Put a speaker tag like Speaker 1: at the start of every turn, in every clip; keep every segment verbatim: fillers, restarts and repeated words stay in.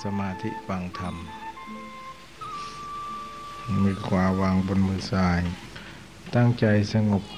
Speaker 1: มาธิฟังธรรมมือขวาวางบนมือซ้ายตั้งใจสงบ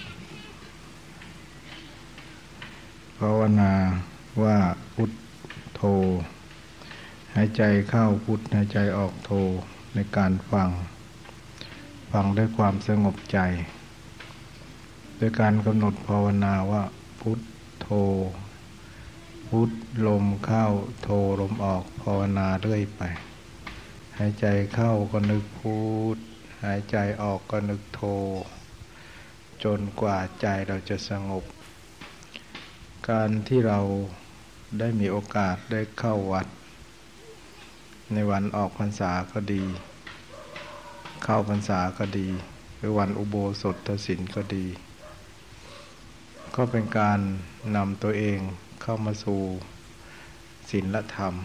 Speaker 1: ภาวนาว่าพุทโธหายใจเข้าพุทหายใจออกโธในการฟังฟังด้วยความสงบใจโดยการกำหนดภาวนาว่าพุทโธพุทลมเข้าโธลมออกภาวนาเรื่อยไปหายใจเข้าก็นึกพุทหายใจออกก็นึกโธจนกว่าใจเราจะสงบการที่เราได้มีโอกาสได้เข้าวัดในวันออกพรรษาก็ดีเข้าพรรษาก็ดีหรือวันอุโบสถศีลก็ดีก็เป็นการนำตัวเองเข้ามาสู่ศีลธรรม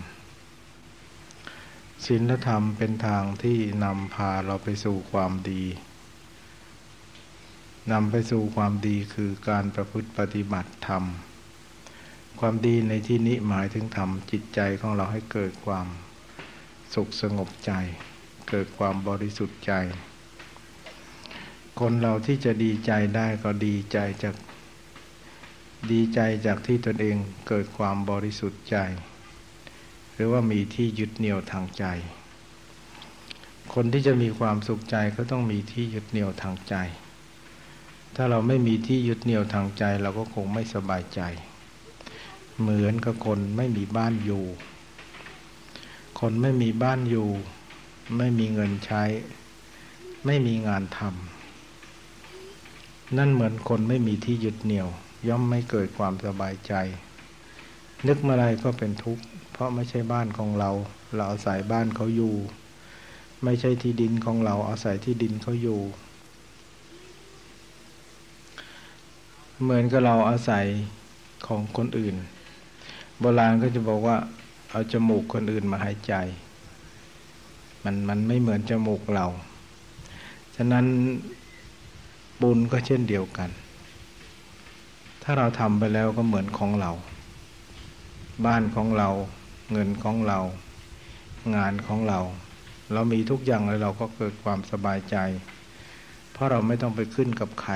Speaker 1: ศีลธรรมเป็นทางที่นำพาเราไปสู่ความดีนำไปสู่ความดีคือการประพฤติปฏิบัติธรรมความดีในที่นี้หมายถึงทำจิตใจของเราให้เกิดความสุขสงบใจเกิดความบริสุทธิ์ใจคนเราที่จะดีใจได้ก็ดีใจจากดีใจจากที่ตนเองเกิดความบริสุทธิ์ใจหรือว่ามีที่ยึดเหนี่ยวทางใจคนที่จะมีความสุขใจก็ต้องมีที่ยึดเหนี่ยวทางใจถ้าเราไม่มีที่ยึดเหนี่ยวทางใจเราก็คงไม่สบายใจเหมือนกับคนไม่มีบ้านอยู่คนไม่มีบ้านอยู่ไม่มีเงินใช้ไม่มีงานทำนั่นเหมือนคนไม่มีที่ยึดเหนี่ยวย่อมไม่เกิดความสบายใจนึกเมื่อไรก็เป็นทุกข์เพราะไม่ใช่บ้านของเราเราอาศัยบ้านเขาอยู่ไม่ใช่ที่ดินของเราอาศัยที่ดินเขาอยู่เหมือนกับเราอาศัยของคนอื่นโบราณก็จะบอกว่าเอาจมูกคนอื่นมาหายใจมันมันไม่เหมือนจมูกเราฉะนั้นบุญก็เช่นเดียวกันถ้าเราทำไปแล้วก็เหมือนของเราบ้านของเราเงินของเรางานของเราเรามีทุกอย่างแล้วเราก็เกิดความสบายใจเพราะเราไม่ต้องไปขึ้นกับใคร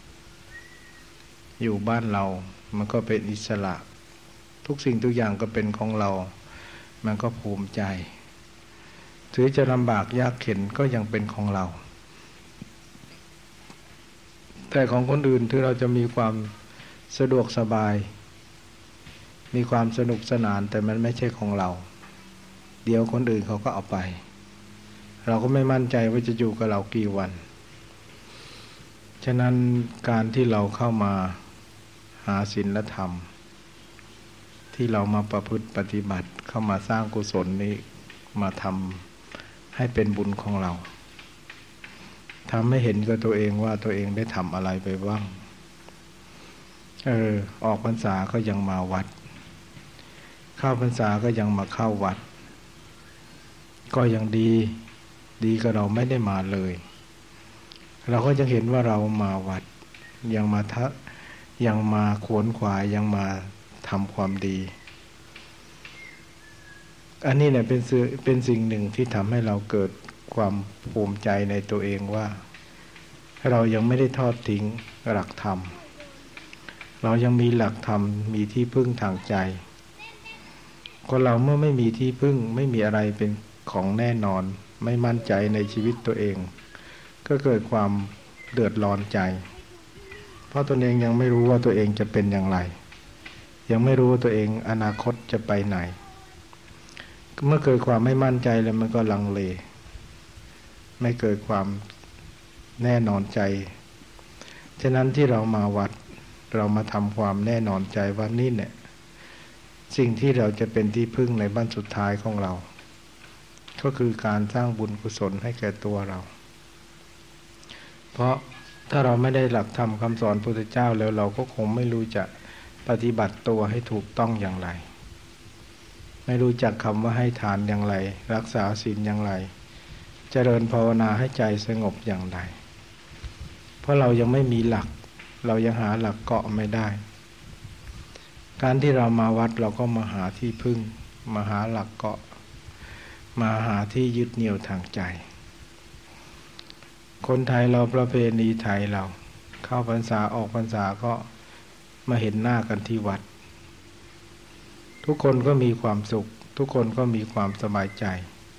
Speaker 1: อยู่บ้านเรามันก็เป็นอิสระทุกสิ่งทุกอย่างก็เป็นของเรามันก็ภูมิใจถึงจะลำบากยากเข็ญก็ยังเป็นของเราแต่ของคนอื่นที่เราจะมีความสะดวกสบายมีความสนุกสนานแต่มันไม่ใช่ของเราเดี๋ยวคนอื่นเขาก็เอาไปเราก็ไม่มั่นใจว่าจะอยู่กับเรากี่วันฉะนั้นการที่เราเข้ามาหาศีลธรรมที่เรามาประพฤติปฏิบัติเข้ามาสร้างกุศลนี้มาทำให้เป็นบุญของเราทำให้เห็นกับตัวเองว่าตัวเองได้ทำอะไรไปบ้างเออออกพรรษาก็ยังมาวัดเข้าพรรษาก็ยังมาเข้าวัดก็ยังดีดีกับเราไม่ได้มาเลยเราก็จะเห็นว่าเรามาวัดยังมาทะยังมาขวนขวายยังมาทำความดีอันนี้เนี่ยเป็นสิ่งเป็นสิ่งหนึ่งที่ทำให้เราเกิดความภูมิใจในตัวเองว่าเรายังไม่ได้ทอดทิ้งหลักธรรมเรายังมีหลักธรรมมีที่พึ่งทางใจคนเราเมื่อไม่มีที่พึ่งไม่มีอะไรเป็นของแน่นอนไม่มั่นใจในชีวิตตัวเองก็เกิดความเดือดร้อนใจเพราะตัวเองยังไม่รู้ว่าตัวเองจะเป็นอย่างไรยังไม่รู้ว่าตัวเองอนาคตจะไปไหนเมื่อเกิดความไม่มั่นใจแล้วมันก็ลังเลไม่เกิดความแน่นอนใจฉะนั้นที่เรามาวัดเรามาทำความแน่นอนใจว่านี่เนี่ยสิ่งที่เราจะเป็นที่พึ่งในบ้านสุดท้ายของเราก็คือการสร้างบุญกุศลให้แก่ตัวเราเพราะถ้าเราไม่ได้หลักธรรมคำสอนพระพุทธเจ้าแล้วเราก็คงไม่รู้จะปฏิบัติตัวให้ถูกต้องอย่างไรไม่รู้จักคำว่าให้ทานอย่างไรรักษาศีลอย่างไรเจริญภาวนาให้ใจสงบอย่างไรเพราะเรายังไม่มีหลักเรายังหาหลักเกาะไม่ได้การที่เรามาวัดเราก็มาหาที่พึ่งมาหาหลักเกาะมาหาที่ยึดเหนี่ยวทางใจคนไทยเราประเพณีไทยเราเข้าพรรษาออกพรรษาก็มาเห็นหน้ากันที่วัดทุกคนก็มีความสุขทุกคนก็มีความสบายใจ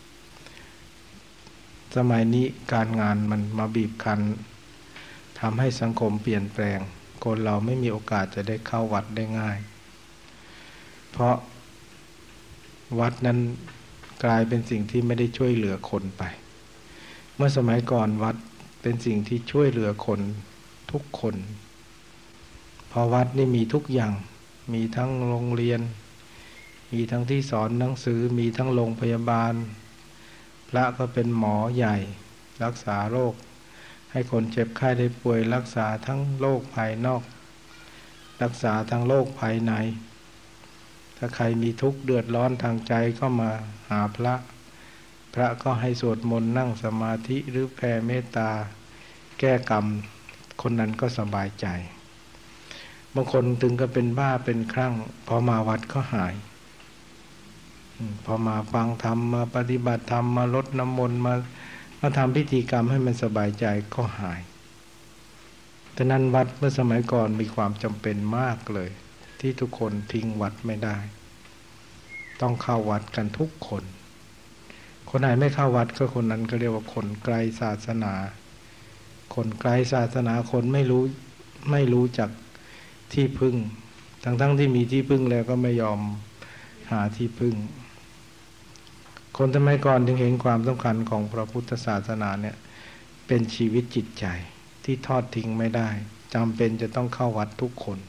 Speaker 1: สมัยนี้การงานมันมาบีบคั้นทำให้สังคมเปลี่ยนแปลงคนเราไม่มีโอกาสจะได้เข้าวัดได้ง่ายเพราะวัดนั้นกลายเป็นสิ่งที่ไม่ได้ช่วยเหลือคนไปเมื่อสมัยก่อนวัดเป็นสิ่งที่ช่วยเหลือคนทุกคนเพราะวัดนี่มีทุกอย่างมีทั้งโรงเรียนมีทั้งที่สอนหนังสือมีทั้งโรงพยาบาลพระก็เป็นหมอใหญ่รักษาโรคให้คนเจ็บไข้ได้ป่วยรักษาทั้งโรคภายนอกรักษาทั้งโรคภายในถ้าใครมีทุกข์เดือดร้อนทางใจก็มาหาพระพระก็ให้สวดมนต์นั่งสมาธิหรือแผ่เมตตาแก้กรรมคนนั้นก็สบายใจบางคนถึงก็เป็นบ้าเป็นคลั่งพอมาวัดก็หายพอมาฟังธรรมมาปฏิบัติธรรมมารดน้ำมนต์มามาทำพิธีกรรมให้มันสบายใจก็หายแต่นั้นวัดเมื่อสมัยก่อนมีความจำเป็นมากเลยที่ทุกคนทิ้งวัดไม่ได้ต้องเข้าวัดกันทุกคนคนไหนไม่เข้าวัดก็คนนั้นก็เรียกว่าคนไกลศาสนาคนไกลศาสนาคนไม่รู้ไม่รู้จักที่พึ่งทั้งทั้งที่มีที่พึ่งแล้วก็ไม่ยอมหาที่พึ่งคนสมัยก่อนจึงเห็นความสำคัญของพระพุทธศาสนาเนี่ยเป็นชีวิตจิตใจที่ทอดทิ้งไม่ได้จำเป็นจะต้องเข้าวัดทุกคน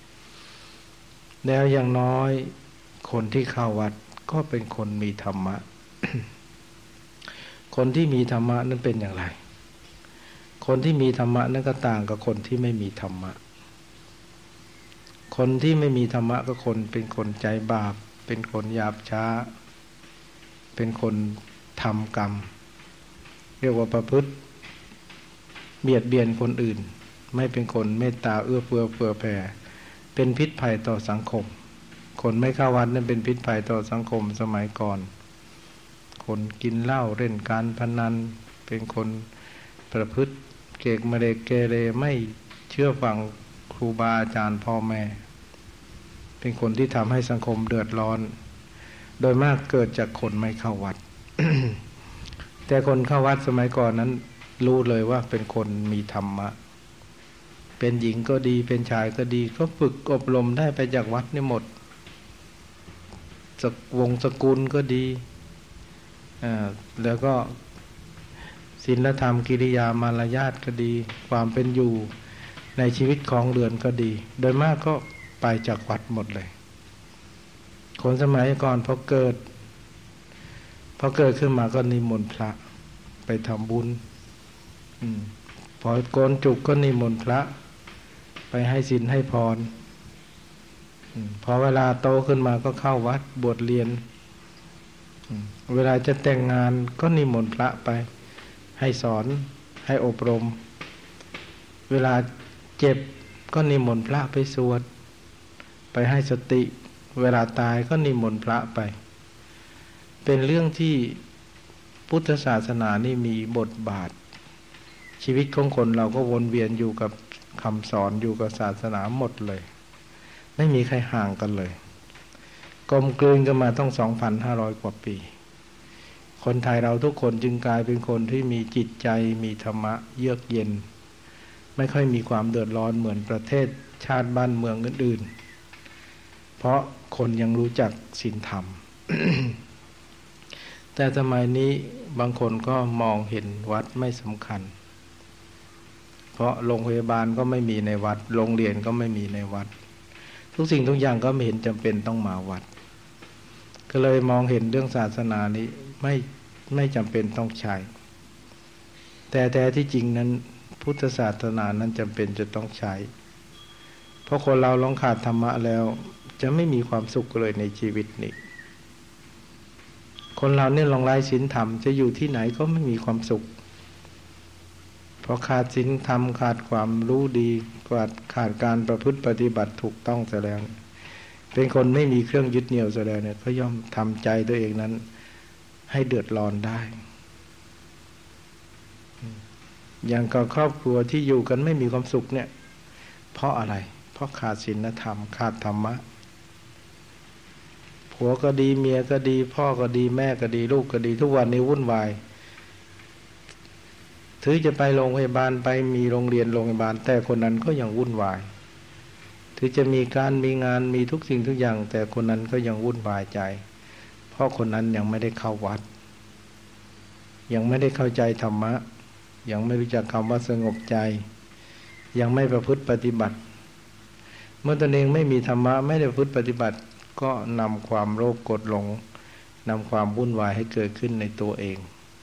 Speaker 1: แล้วอย่างน้อยคนที่เข้าวัดก็เป็นคนมีธรรมะ คนที่มีธรรมะนั้นเป็นอย่างไรคนที่มีธรรมะนั้นก็ต่างกับคนที่ไม่มีธรรมะคนที่ไม่มีธรรมะก็คนเป็นคนใจบาปเป็นคนหยาบช้าเป็นคนทำกรรมเรียกว่าประพฤติเบียดเบียนคนอื่นไม่เป็นคนเมตตาเอื้อเฟื้อเผื่อแผ่เป็นพิษภัยต่อสังคมคนไม่เข้าวัดนั้นเป็นพิษภัยต่อสังคมสมัยก่อนคนกินเหล้าเล่นการพนันเป็นคนประพฤติเกกเมเรเกเรไม่เชื่อฟังครูบาอาจารย์พ่อแม่เป็นคนที่ทำให้สังคมเดือดร้อนโดยมากเกิดจากคนไม่เข้าวัด แต่คนเข้าวัดสมัยก่อนนั้นรู้เลยว่าเป็นคนมีธรรมะเป็นหญิงก็ดีเป็นชายก็ดีก็ฝึกอบรมได้ไปจากวัดนี่หมดวงศ์สกุลก็ดีอ่าแล้วก็ศีลธรรมกิริยามารยาทก็ดีความเป็นอยู่ในชีวิตของเรือนก็ดีโดยมากก็ไปจากวัดหมดเลยคนสมัยก่อนพอเกิดพอเกิดขึ้นมาก็นิมนต์พระไปทำบุญอพอโกนจุกก็นิมนต์พระไปให้ศีลให้พรพอเวลาโตขึ้นมาก็เข้าวัดบวชเรียนเวลาจะแต่งงานก็นิมนต์พระไปให้สอนให้อบรมเวลาเจ็บก็นิมนต์พระไปสวดไปให้สติเวลาตายก็นิมนต์พระไปเป็นเรื่องที่พุทธศาสนานี่มีบทบาทชีวิตของคนเราก็วนเวียนอยู่กับคำสอนอยู่กับศาสนาหมดเลยไม่มีใครห่างกันเลยกลมกลืนกันมาต้อง สองพันห้าร้อย กว่าปีคนไทยเราทุกคนจึงกลายเป็นคนที่มีจิตใจมีธรรมะเยือกเย็นไม่ค่อยมีความเดือดร้อนเหมือนประเทศชาติบ้านเมืองอื่นๆเพราะคนยังรู้จักศีลธรรม แต่สมัยนี้บางคนก็มองเห็นวัดไม่สำคัญเพราะโรงพยาบาลก็ไม่มีในวัดโรงเรียนก็ไม่มีในวัดทุกสิ่งทุกอย่างก็ไม่เห็นจำเป็นต้องมาวัดก็เลยมองเห็นเรื่องศาสนานี้ไม่ไม่จำเป็นต้องใช้แต่แต่ที่จริงนั้นพุทธศาสนานั้นจำเป็นจะต้องใช้เพราะคนเราลองขาดธรรมะแล้วจะไม่มีความสุขเลยในชีวิตนี้คนเราเนี่ยลองไร้ศีลธรรมจะอยู่ที่ไหนก็ไม่มีความสุขเพราะขาดศีลธรรมขาดความรู้ดีขาดขาดการประพฤติปฏิบัติถูกต้องเสียแล้วเป็นคนไม่มีเครื่องยึดเหนี่ยวเสียแล้วเนี่ยก็ย่อมทำใจตัวเองนั้นให้เดือดร้อนได้อย่างกับครอบครัวที่อยู่กันไม่มีความสุขเนี่ยเพราะอะไรเพราะขาดศีลธรรมขาดธรรมะผัวก็ดีเมียก็ดีพ่อก็ดีแม่ก็ดีลูกก็ดีทุกวันนี้วุ่นวายถือจะไปโรงพยาบาลไปมีโรงเรียนโรงพยาบาลแต่คนนั้นก็ยังวุ่นวายถือจะมีการมีงานมีทุกสิ่งทุกอย่างแต่คนนั้นก็ยังวุ่นวายใจเพราะคนนั้นยังไม่ได้เข้าวัดยังไม่ได้เข้าใจธรรมะยังไม่รู้จักคำว่าสงบใจยังไม่ประพฤติปฏิบัติเมื่อตนเองไม่มีธรรมะไม่ได้ประพฤติปฏิบัติก็นำความโลภโกรธหลงนำความวุ่นวายให้เกิดขึ้นในตัวเอง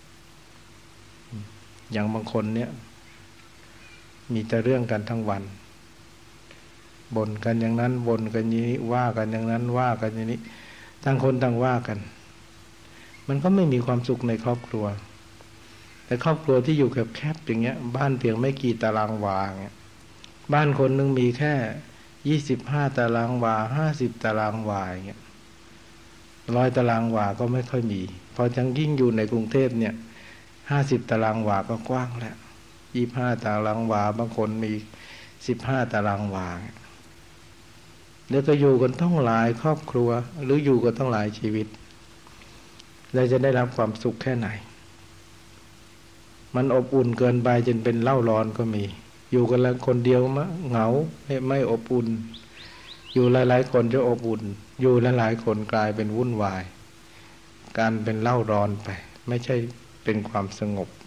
Speaker 1: อย่างบางคนเนี่ยมีแต่เรื่องกันทั้งวันบ่นกันอย่างนั้นบ่นกันอย่างนี้ว่ากันอย่างนั้นว่ากันอย่างนี้ต่างคนต่างว่ากันมันก็ไม่มีความสุขในครอบครัวแต่ครอบครัวที่อยู่แคบๆอย่างเงี้ยบ้านเพียงไม่กี่ตารางวาเงี้ยบ้านคนนึงมีแค่ยี่สิบห้าตารางวาห้าสิบตารางวาอย่างเงี้ยร้อยตารางวาก็ไม่ค่อยมีพอจังยิ่งอยู่ในกรุงเทพเนี่ยห้าสิบตารางวาก็กว้างแล้วยี่สิบห้าตารางวาบางคนมีสิบห้าตารางวาแล้วก็อยู่กันต้องหลายครอบครัวหรืออยู่กันต้องหลายชีวิตเราจะได้รับความสุขแค่ไหนมันอบอุ่นเกินไปจนเป็นเล่าร้อนก็มีอยู่กันแล้วคนเดียวมะเหงาไม่อบอุ่นอยู่หลายๆคนจะอบอุ่นอยู่หลายๆคนกลายเป็นวุ่นวายการเป็นเล่าร้อนไปไม่ใช่เป็นความสงบ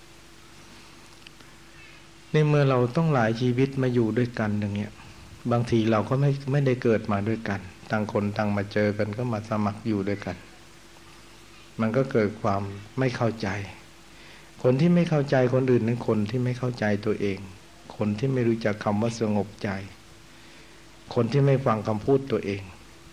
Speaker 1: ในเมื่อเราต้องหลายชีวิตมาอยู่ด้วยกันอย่างเงี้ยบางทีเราก็ไม่ไม่ได้เกิดมาด้วยกันต่างคนต่างมาเจอกันก็มาสมัครอยู่ด้วยกันมันก็เกิดความไม่เข้าใจคนที่ไม่เข้าใจคนอื่นนั้นคนที่ไม่เข้าใจตัวเองคนที่ไม่รู้จักคำว่าสงบใจคนที่ไม่ฟังคำพูดตัวเอง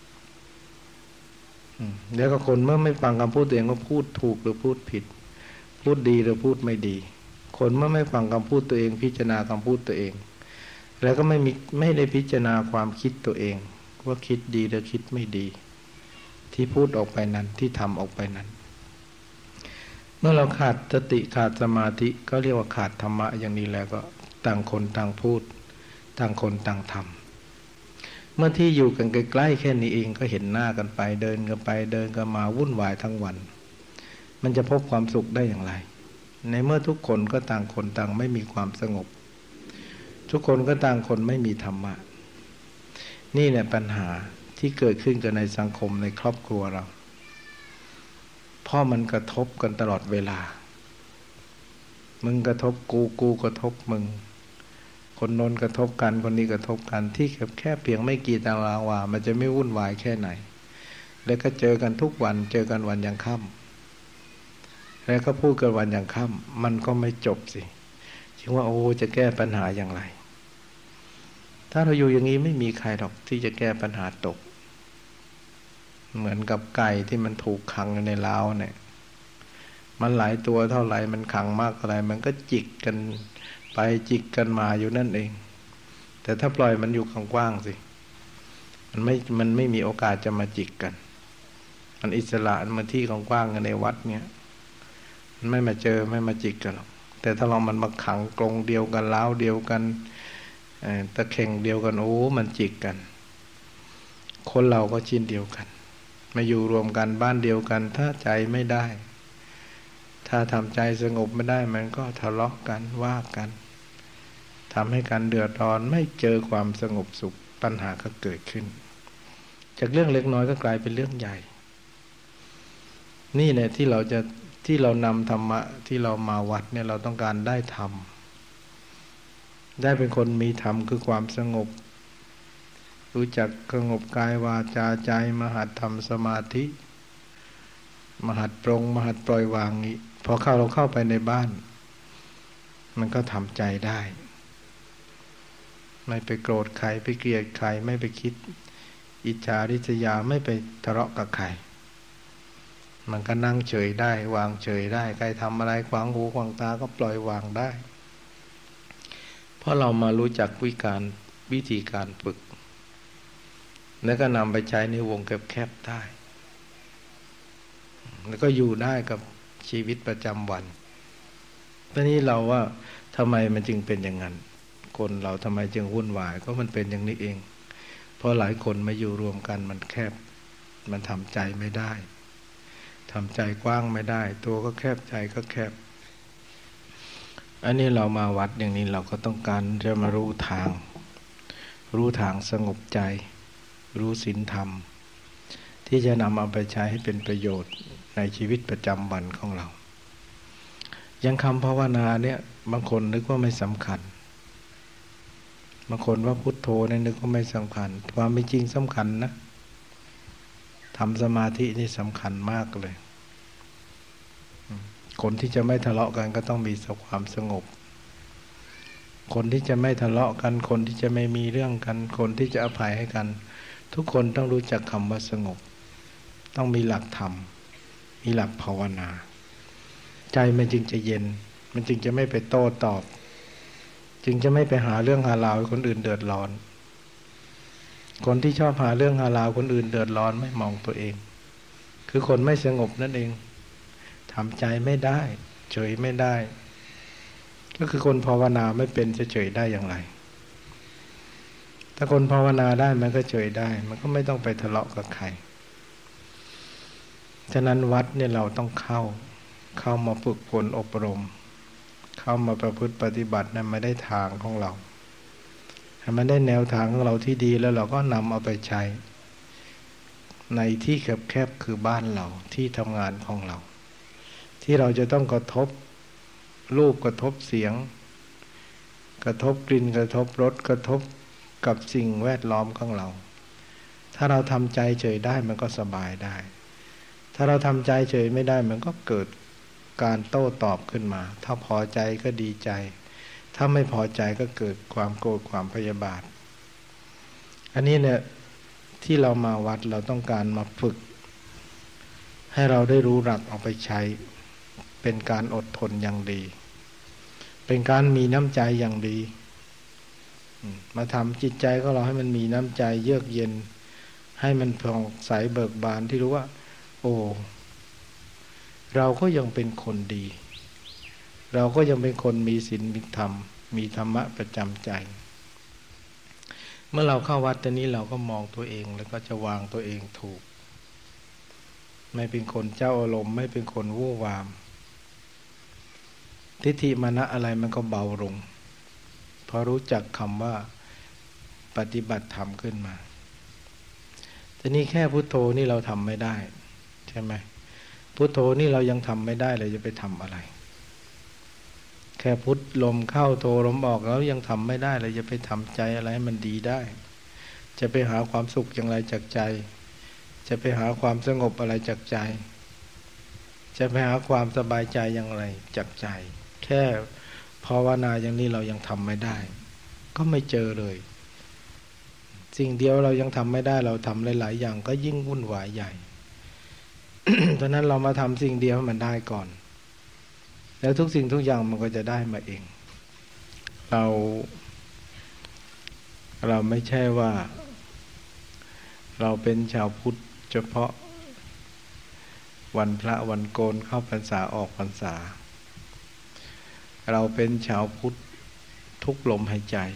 Speaker 1: แล้วก็คนเมื่อไม่ฟังคำพูดตัวเองก็พูดถูกหรือพูดผิดพูดดีหรือพูดไม่ดีคนเมื่อไม่ฟังคำพูดตัวเองพิจารณาคำพูดตัวเองแล้วก็ไม่มีไม่ได้พิจารณาความคิดตัวเองว่าคิดดีหรือคิดไม่ดีที่พูดออกไปนั้นที่ทำออกไปนั้นเมื่อเราขาดสติขาดสมาธิก็เรียกว่าขาดธรรมะอย่างนี้แล้วก็ต่างคนต่างพูดต่างคนต่างทำเมื่อที่อยู่กันใกล้ๆแค่นี้เองก็เห็นหน้ากันไปเดินกันไปเดินกันมาวุ่นวายทั้งวันมันจะพบความสุขได้อย่างไรในเมื่อทุกคนก็ต่างคนต่างไม่มีความสงบทุกคนก็ต่างคนไม่มีธรรมะนี่แหละปัญหาที่เกิดขึ้นกันในสังคมในครอบครัวเราเพราะมันกระทบกันตลอดเวลามึงกระทบกูกูกระทบมึงคนโน้นกระทบกันคนนี้กระทบกันที่แค่เพียงไม่กี่ตารางวามันจะไม่วุ่นวายแค่ไหนแล้วก็เจอกันทุกวันเจอกันวันยังค่ำแล้วก็พูดกันวันยังค่ำมันก็ไม่จบสิจึงว่าโอ้จะแก้ปัญหาอย่างไรถ้าเราอยู่อย่างนี้ไม่มีใครหรอกที่จะแก้ปัญหาตกเหมือนกับไก่ที่มันถูกขังอยู่ในเล้าเนี่ยมันหลายตัวเท่าไหร่มันขังมากเท่าไหร่มันก็จิกกันไปจิกกันมาอยู่นั่นเองแต่ถ้าปล่อยมันอยู่กว้างๆสิมันไม่มันไม่มีโอกาสจะมาจิกกันมันอิสระมันที่กว้างๆกันในวัดเนี่ยมันไม่มาเจอไม่มาจิกกันหรอกแต่ถ้าเรามันมาขังกรงเดียวกันเล้าเดียวกันตะเข่งเดียวกันโอ้มันจิกกันคนเราก็ชิ้นเดียวกันมาอยู่รวมกันบ้านเดียวกันถ้าใจไม่ได้ถ้าทำใจสงบไม่ได้มันก็ทะเลาะกันว่ากันทำให้การเดือดร้อนไม่เจอความสงบสุขปัญหาก็เกิดขึ้นจากเรื่องเล็กน้อยก็กลายเป็นเรื่องใหญ่นี่แหละที่เราจะที่เรานำธรรมะที่เรามาวัดเนี่ยเราต้องการได้ธรรมได้เป็นคนมีธรรมคือความสงบรู้จักสงบกายวาจาใจมหัดทำสมาธิมหัดปรงมหัดปล่อยวางนี้พอเข้าเราเข้าไปในบ้านมันก็ทำใจได้ไม่ไปโกรธใครไปเกลียดใครไม่ไปคิดอิจฉาริษยาไม่ไปทะเลาะกับใครมันก็นั่งเฉยได้วางเฉยได้ใครทำอะไรขวางหูขวางตาก็ปล่อยวางได้เพราะเรามารู้จักวิการวิธีการฝึกแล้วก็นำไปใช้ในวงแคบๆได้แล้วก็อยู่ได้กับชีวิตประจำวันตอนนี้เราว่าทำไมมันจึงเป็นอย่างนั้นคนเราทำไมจึงวุ่นวายก็มันเป็นอย่างนี้เองเพราะหลายคนมาอยู่รวมกันมันแคบมันทำใจไม่ได้ทำใจกว้างไม่ได้ตัวก็แคบใจก็แคบอันนี้เรามาวัดอย่างนี้เราก็ต้องการจะมารู้ทางรู้ทางสงบใจรู้ศีลธรรมที่จะนำเอาไปใช้ให้เป็นประโยชน์ในชีวิตประจำวันของเรายังคำภาวนาเนี่ยบางคนนึกว่าไม่สำคัญบางคนว่าพุทโธเนี่ยนึกว่าไม่สำคัญความเป็นจริงสำคัญนะทำสมาธินี่สำคัญมากเลยคนที่จะไม่ทะเลาะกันก็ต้องมีความสงบคนที่จะไม่ทะเลาะกันคนที่จะไม่มีเรื่องกันคนที่จะอภัยให้กันทุกคนต้องรู้จักคำว่าสงบต้องมีหลักธรรมมีหลักภาวนาใจมันจึงจะเย็นมันจึงจะไม่ไปโต้ตอบจึงจะไม่ไปหาเรื่องหาราวให้คนอื่นเดือดร้อนคนที่ชอบหาเรื่องหาราวคนอื่นเดือดร้อนไม่มองตัวเองคือคนไม่สงบนั่นเองทำใจไม่ได้เฉยไม่ได้ก็คือคนภาวนาไม่เป็นจะเฉยได้อย่างไรถ้าคนภาวนาได้มันก็เฉยได้มันก็ไม่ต้องไปทะเลาะกับใครฉะนั้นวัดเนี่ยเราต้องเข้าเข้ามาฝึกฝนอบรมเข้ามาประพฤติปฏิบัตินั้นไม่ได้ทางของเราให้มันได้แนวทางของเราที่ดีแล้วเราก็นำเอาไปใช้ในที่แคบๆคือบ้านเราที่ทำงานของเราที่เราจะต้องกระทบรูปกระทบเสียงกระทบกลิ่นกระทบรสกระทบกับสิ่งแวดล้อมของเราถ้าเราทำใจเฉยได้มันก็สบายได้ถ้าเราทำใจเฉยไม่ได้มันก็เกิดการโต้ตอบขึ้นมาถ้าพอใจก็ดีใจถ้าไม่พอใจก็เกิดความโกรธความพยาบาทอันนี้เนี่ยที่เรามาวัดเราต้องการมาฝึกให้เราได้รู้หลักเอาไปใช้เป็นการอดทนอย่างดีเป็นการมีน้ำใจอย่างดีมาทำจิตใจของเราให้มันมีน้ำใจเยือกเย็นให้มันผ่องใสเบิกบานที่รู้ว่าโอ้เราก็ยังเป็นคนดีเราก็ยังเป็นคนมีศีลมีธรรมมีธรรมะประจำใจเมื่อเราเข้าวัดตอนนี้เราก็มองตัวเองแล้วก็จะวางตัวเองถูกไม่เป็นคนเจ้าอารมณ์ไม่เป็นคนวู่วามทิฏฐิมานะอะไรมันก็เบาลงพอรู้จักคำว่าปฏิบัติธรรมขึ้นมาแต่นี่แค่พุทโธนี่เราทำไม่ได้ใช่ไหมพุทโธนี่เรายังทำไม่ได้เลยจะไปทำอะไรแค่พุทลมเข้าโธลมออกแล้วยังทำไม่ได้เลยจะไปทำใจอะไรให้มันดีได้จะไปหาความสุขอย่างไรจากใจจะไปหาความสงบอะไรจากใจจะไปหาความสบายใจอย่างไรจากใจแค่ภาวนาอย่างนี้เรายังทำไม่ได้ก็ไม่เจอเลยสิ่งเดียวเรายังทำไม่ได้เราทำหลายๆอย่างก็ยิ่งวุ่นวายใหญ่ ดังนั้นเรามาทำสิ่งเดียวให้มันได้ก่อนแล้วทุกสิ่งทุกอย่างมันก็จะได้มาเองเราเราไม่ใช่ว่าเราเป็นชาวพุทธเฉพาะวันพระวันโกนเข้าพรรษาออกพรรษาเราเป็นชาวพุทธทุกลมหายใจ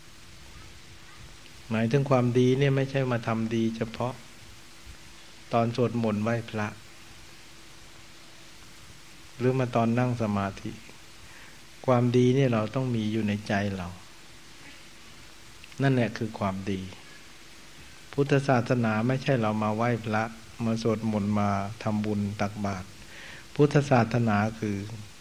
Speaker 1: หมายถึงความดีเนี่ยไม่ใช่มาทำดีเฉพาะตอนสวดมนต์ไหว้พระหรือมาตอนนั่งสมาธิความดีเนี่ยเราต้องมีอยู่ในใจเรานั่นแหละคือความดีพุทธศาสนาไม่ใช่เรามาไหว้พระมาสวดมนต์มาทำบุญตักบาตรพุทธศาสนาคือ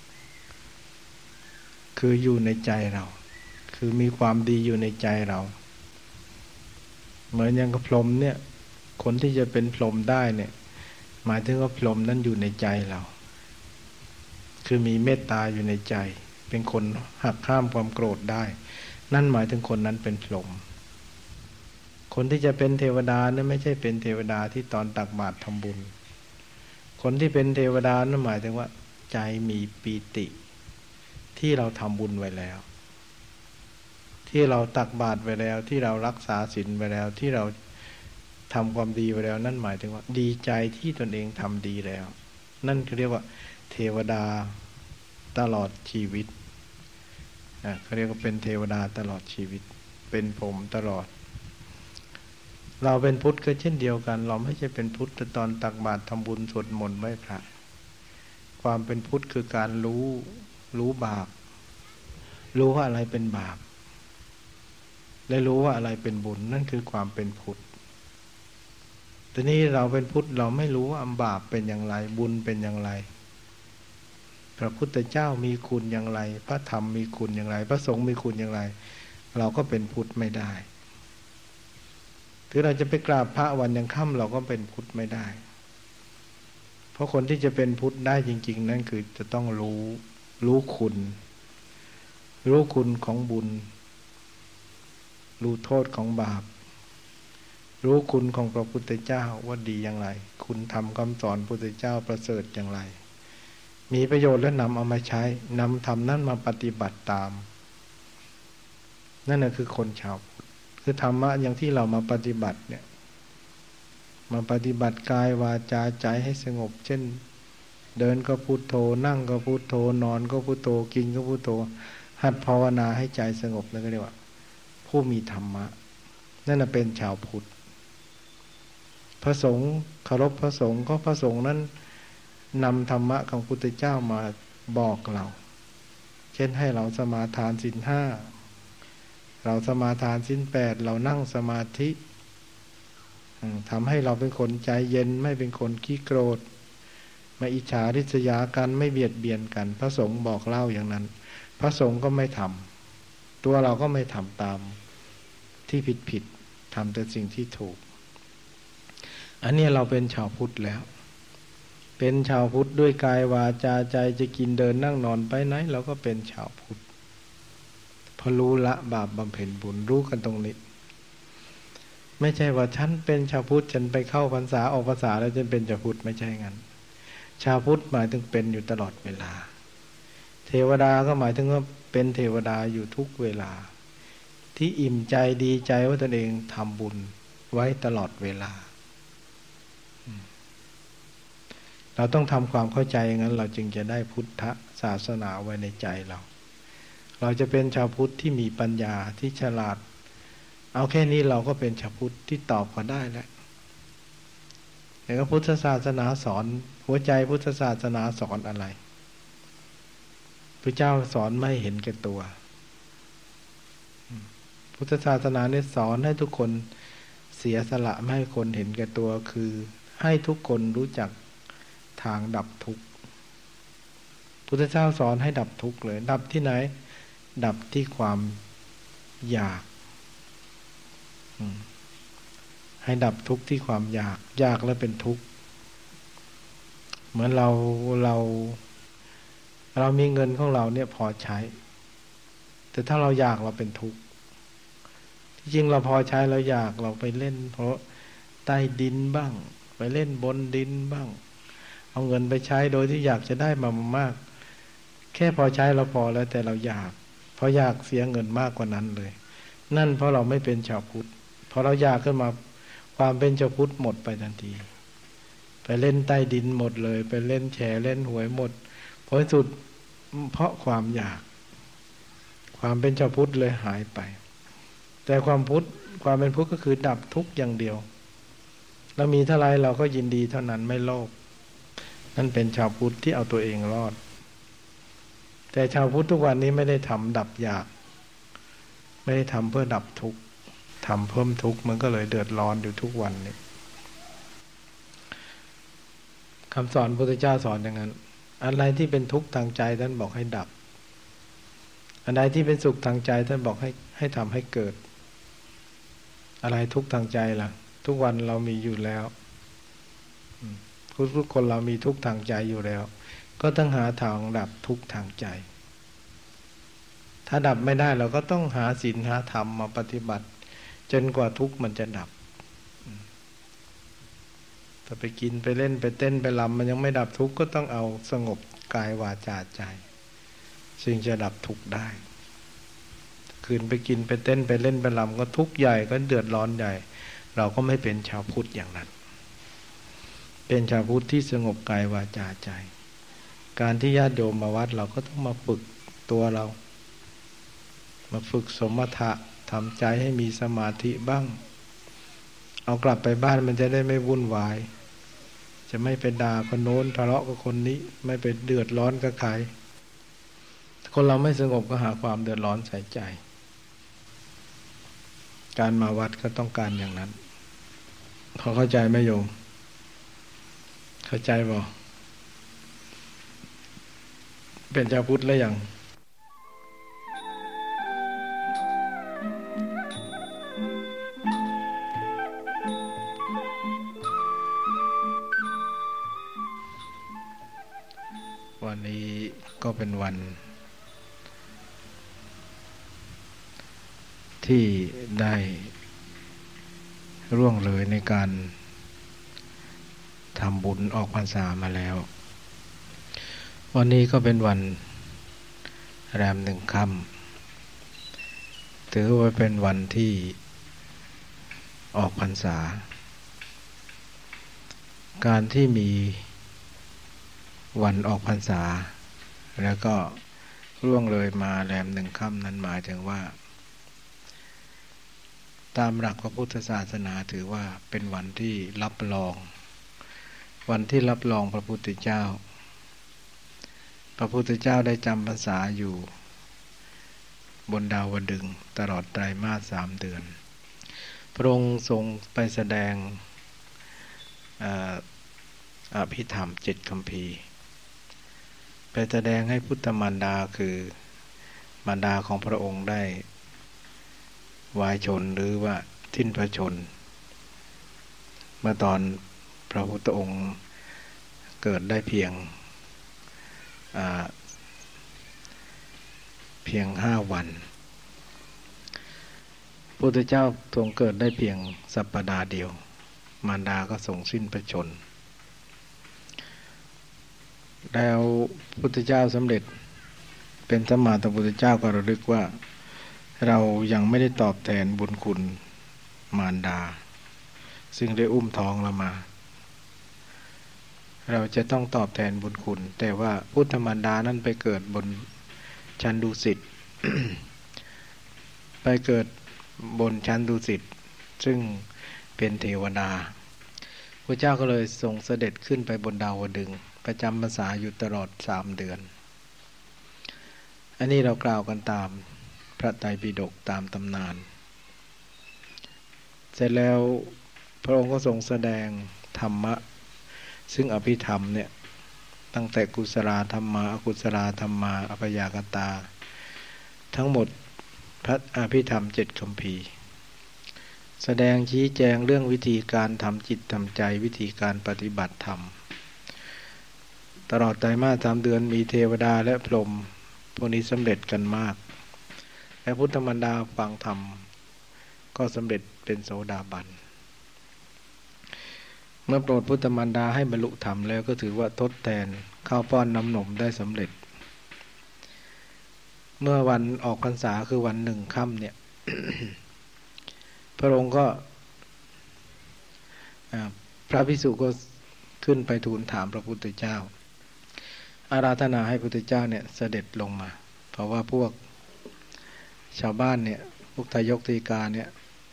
Speaker 1: คืออยู่ในใจเราคือมีความดีอยู่ในใจเราเหมือนอย่างกับพรหมเนี่ยคนที่จะเป็นพรหมได้เนี่ยหมายถึงว่าพรหมนั้นอยู่ในใจเราคือมีเมตตาอยู่ในใจเป็นคนหักห้ามความโกรธได้นั่นหมายถึงคนนั้นเป็นพรหมคนที่จะเป็นเทวดานั้นไม่ใช่เป็นเทวดาที่ตอนตักบาตรทำบุญคนที่เป็นเทวดานั้นหมายถึงว่าใจมีปีติที่เราทำบุญไว้แล้วที่เราตักบาตรไว้แล้วที่เรารักษาศีลไว้แล้วที่เราทำความดีไว้แล้วนั่นหมายถึงว่าดีใจที่ตนเองทำดีแล้วนั่นคือเรียกว่าเทวดาตลอดชีวิตนะเขาเรียกว่าเป็นเทวดาตลอดชีวิตเป็นผมตลอดเราเป็นพุทธก็เช่นเดียวกันเราไม่ใช่เป็นพุทธตอนตักบาตรทำบุญสวดมนต์ไหว้พระความเป็นพุทธคือการรู้รู้บาปรู้ว่าอะไรเป็นบาปและรู้ว่าอะไรเป็นบุญนั่นคือความเป็นพุทธทีนี้เราเป็นพุทธเราไม่รู้ว่าบาปเป็นอย่างไรบุญเป็นอย่างไรพระพุทธเจ้ามีคุณอย่างไรพระธรรมมีคุณอย่างไรพระสงฆ์มีคุณอย่างไรเราก็เป็นพุทธไม่ได้ถึงเราจะไปกราบพระวันยังค่ำเราก็เป็นพุทธไม่ได้เพราะคนที่จะเป็นพุทธได้จริงๆนั่นคือจะต้องรู้รู้คุณรู้คุณของบุญรู้โทษของบาปรู้คุณของพระพุทธเจ้าว่าดีอย่างไรคุณทำคำสอนพระพุทธเจ้าประเสริฐอย่างไรมีประโยชน์และนำเอามาใช้นำธรรมนั้นมาปฏิบัติตามนั่นแหละคือคนชาวพุทธคือธรรมะอย่างที่เรามาปฏิบัติเนี่ยมาปฏิบัติกายวาจาใจให้สงบเช่นเดินก็พุทโธนั่งก็พุทโธนอนก็พุทโธกินก็พุทโธหัดภาวนาให้ใจสงบนั่นก็เรียกว่าผู้มีธรรมะนั่นแหละเป็นชาวพุทธพระสงฆ์เคารพพระสงฆ์ก็พระสงฆ์นั้นนำธรรมะของพุทธเจ้ามาบอกเราเช่นให้เราสมาทานศีลห้าเราสมาทานศีลแปดเรานั่งสมาธิทำให้เราเป็นคนใจเย็นไม่เป็นคนขี้โกรธไม่อิจฉาริษยากันไม่เบียดเบียนกันพระสงฆ์บอกเล่าอย่างนั้นพระสงฆ์ก็ไม่ทำตัวเราก็ไม่ทำตามที่ผิดผิดทำแต่สิ่งที่ถูกอันนี้เราเป็นชาวพุทธแล้วเป็นชาวพุทธด้วยกายวาจาใจจะกินเดินนั่งนอนไปไหนเราก็เป็นชาวพุทธพอรู้ละบาปบำเพ็ญบุญรู้กันตรงนี้ไม่ใช่ว่าฉันเป็นชาวพุทธฉันไปเข้าพรรษาออกพรรษาแล้วฉันเป็นชาวพุทธไม่ใช่งั้นชาวพุทธหมายถึงเป็นอยู่ตลอดเวลาเทวดาก็หมายถึงว่าเป็นเทวดาอยู่ทุกเวลาที่อิ่มใจดีใจว่าตนเองทำบุญไว้ตลอดเวลาเราต้องทำความเข้าใจอย่างนั้นเราจึงจะได้พุทธศาสนาไว้ในใจเราเราจะเป็นชาวพุทธที่มีปัญญาที่ฉลาดเอาแค่นี้เราก็เป็นชาวพุทธที่ตอบก็ได้แล้วแต่ก็พุทธศาสนาสอนหัวใจพุทธศาสนาสอนอะไรพระเจ้าสอนไม่เห็นแก่ตัวพุทธศาสนาเนี่ยสอนให้ทุกคนเสียสละไม่ให้คนเห็นแก่ตัวคือให้ทุกคนรู้จักทางดับทุกข์พุทธเจ้าสอนให้ดับทุกข์เลยดับที่ไหนดับที่ความอยากให้ดับทุกข์ที่ความอยากอยากแล้วเป็นทุกข์เหมือนเราเราเรามีเงินของเราเนี่ยพอใช้แต่ถ้าเราอยากเราเป็นทุกข์ที่จริงเราพอใช้เราอยากเราไปเล่นเพราะใต้ดินบ้างไปเล่นบนดินบ้างเอาเงินไปใช้โดยที่อยากจะได้มามากแค่พอใช้เราพอแล้วแต่เราอยากเพราะอยากเสียเงินมากกว่านั้นเลยนั่นเพราะเราไม่เป็นชาวพุทธพอเราอยากขึ้นมาความเป็นชาวพุทธหมดไปทันทีไปเล่นใต้ดินหมดเลยไปเล่นแชร์เล่นหวยหมดผลสุดเพราะความอยากความเป็นชาวพุทธเลยหายไปแต่ความพุทธความเป็นพุทธก็คือดับทุกข์อย่างเดียวเรามีเท่าไรเราก็ยินดีเท่านั้นไม่โลภนั่นเป็นชาวพุทธที่เอาตัวเองรอดแต่ชาวพุทธทุกวันนี้ไม่ได้ทำดับอยากไม่ได้ทำเพื่อดับทุกข์ทำเพิ่มทุกข์มันก็เลยเดือดร้อนอยู่ทุกวันนี้คำสอนพระพุทธเจ้าสอนอย่างนั้นอะไรที่เป็นทุกข์ทางใจท่านบอกให้ดับอันใดที่เป็นสุขทางใจท่านบอกให้ให้ทำให้เกิดอะไรทุกข์ทางใจล่ะทุกวันเรามีอยู่แล้วทุกคนเรามีทุกข์ทางใจอยู่แล้วก็ต้องหาทางดับทุกข์ทางใจถ้าดับไม่ได้เราก็ต้องหาศีลหาธรรมมาปฏิบัติจนกว่าทุกข์มันจะดับถ้าไปกินไปเล่นไปเต้นไปรำมันยังไม่ดับทุกข์ก็ต้องเอาสงบกายวาจาใจจึงจะดับทุกข์ได้คืนไปกินไปเต้นไปเล่นไปรำก็ทุกข์ใหญ่ก็เดือดร้อนใหญ่เราก็ไม่เป็นชาวพุทธอย่างนั้นเป็นชาวพุทธที่สงบกายวาจาใจการที่ญาติโยมมาวัดเราก็ต้องมาฝึกตัวเรามาฝึกสมถะทำใจให้มีสมาธิบ้างเอากลับไปบ้านมันจะได้ไม่วุ่นวายจะไม่ไปด่าคนโน้นทะเลาะกับคนนี้ไม่ไปเดือดร้อนกับใครคนเราไม่สงบก็หาความเดือดร้อนใส่ใจการมาวัดก็ต้องการอย่างนั้นพอเข้าใจไหมโยมเข้าใจบ่เป็นชาวพุทธแล้วยังวันนี้ก็เป็นวันที่ได้ร่วงเลยในการทำบุญออกพรรษามาแล้ววันนี้ก็เป็นวันแรมหนึ่งค่ำถือว่าเป็นวันที่ออกพรรษาการที่มีวันออกพรรษาแล้วก็ร่วงเลยมาแรมหนึ่งค่ำนั้นหมายถึงว่าตามหลักพระพุทธศาสนาถือว่าเป็นวันที่รับรองวันที่รับรองพระพุทธเจ้าพระพุทธเจ้าได้จำพรรษาอยู่บนดาวดึงส์ตลอดไตรมาสสามเดือนพระองค์ทรงไปแสดงอภิธรรมเจ็ดคัมภีร์ไปแสดงให้พุทธมารดาคือมารดาของพระองค์ได้วายชนหรือว่าทิ้นพระชนเมื่อตอนพระพุทธองค์เกิดได้เพียงเพียงห้าวันพระพุทธเจ้าทรงเกิดได้เพียงสัปดาห์เดียวมารดาก็ทรงสิ้นพระชนแล้วพระพุทธเจ้าสำเร็จเป็นสัมมาสัมพุทธเจ้าก็ระลึกว่าเรายังไม่ได้ตอบแทนบุญคุณมารดาซึ่งได้อุ้มท้องเรามาเราจะต้องตอบแทนบุญคุณแต่ว่าพุทธมารดานั้นไปเกิดบนชั้นดุสิต ไปเกิดบนชั้นดุสิตซึ่งเป็นเทวดาพระเจ้าก็เลยทรงเสด็จขึ้นไปบนดาวดึงส์ประจำพรรษาอยู่ตลอดสามเดือนอันนี้เรากล่าวกันตามพระไตรปิฎกตามตำนานเสร็จแล้วพระองค์ก็ทรงแสดงธรรมะซึ่งอภิธรรมเนี่ยตั้งแต่กุศลธรรมาอกุศลธรรมาอัพยากตาทั้งหมดพระอภิธรรมเจ็ดคัมภีร์แสดงชี้แจงเรื่องวิธีการทำจิตทำใจวิธีการปฏิบัติธรรมตลอดไตรมาสสามเดือนมีเทวดาและพรหมพวกนี้สำเร็จกันมากและพุทธมารดาฟังธรรมก็สำเร็จเป็นโสดาบันเมื่อโปรดพุทธมารดาให้บรรลุธรรมแล้วก็ถือว่าทดแทนข้าวป้อนน้ำนมได้สำเร็จเมื่อวันออกพรรษาคือวันหนึ่งค่ำเนี่ย พระองค์ก็พระภิกษุก็ขึ้นไปทูลถามพระพุทธเจ้าอาราธนาให้พระพุทธเจ้าเนี่ยเสด็จลงมาเพราะว่าพวกชาวบ้านเนี่ยพวกทายกทายิกาเนี่ย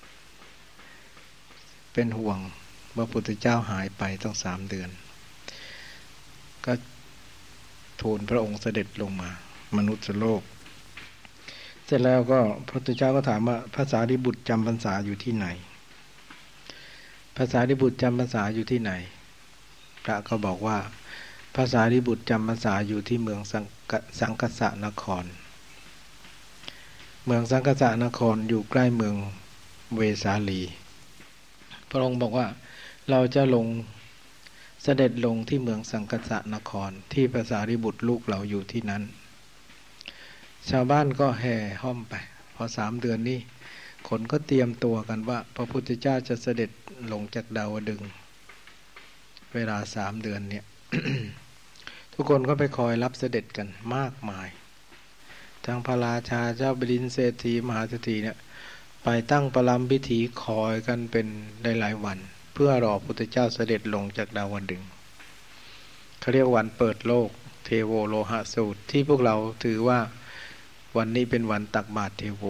Speaker 1: เป็นห่วงว่าพระพุทธเจ้าหายไปตั้งสามเดือนก็ทูลพระองค์เสด็จลงมามนุษย์โลกเสร็จแล้วก็พระพุทธเจ้าก็ถามว่าพระสารีบุตรจำพรรษาอยู่ที่ไหนพระสารีบุตรจำพรรษาอยู่ที่ไหนพระก็บอกว่าพระสารีบุตรจำพรรษาอยู่ที่เมืองสังกัสสนครเมืองสังกัสสนครอยู่ใกล้เมืองเวสาลีพระองค์บอกว่าเราจะลงเสด็จลงที่เมืองสังกัสสนครที่พระสารีบุตรลูกเราอยู่ที่นั้นชาวบ้านก็แห่ห้อมไปพอสามเดือนนี้คนก็เตรียมตัวกันว่าพระพุทธเจ้าจะเสด็จลงจากดาวดึงส์เวลาสามเดือนเนี่ย ทุกคนก็ไปคอยรับเสด็จกันมากมายทั้งพระราชาเจ้าบดินทร์เศรษฐีมหาเศรษฐีเนี่ยไปตั้งประลัมพิธีคอยกันเป็นได้หลายวันเพื่อรอพุทธเจ้าเสด็จลงจากดาวดึงส์เขาเรียกวันเปิดโลกเทโวโลหะสูตรที่พวกเราถือว่าวันนี้เป็นวันตักบาตรเทโว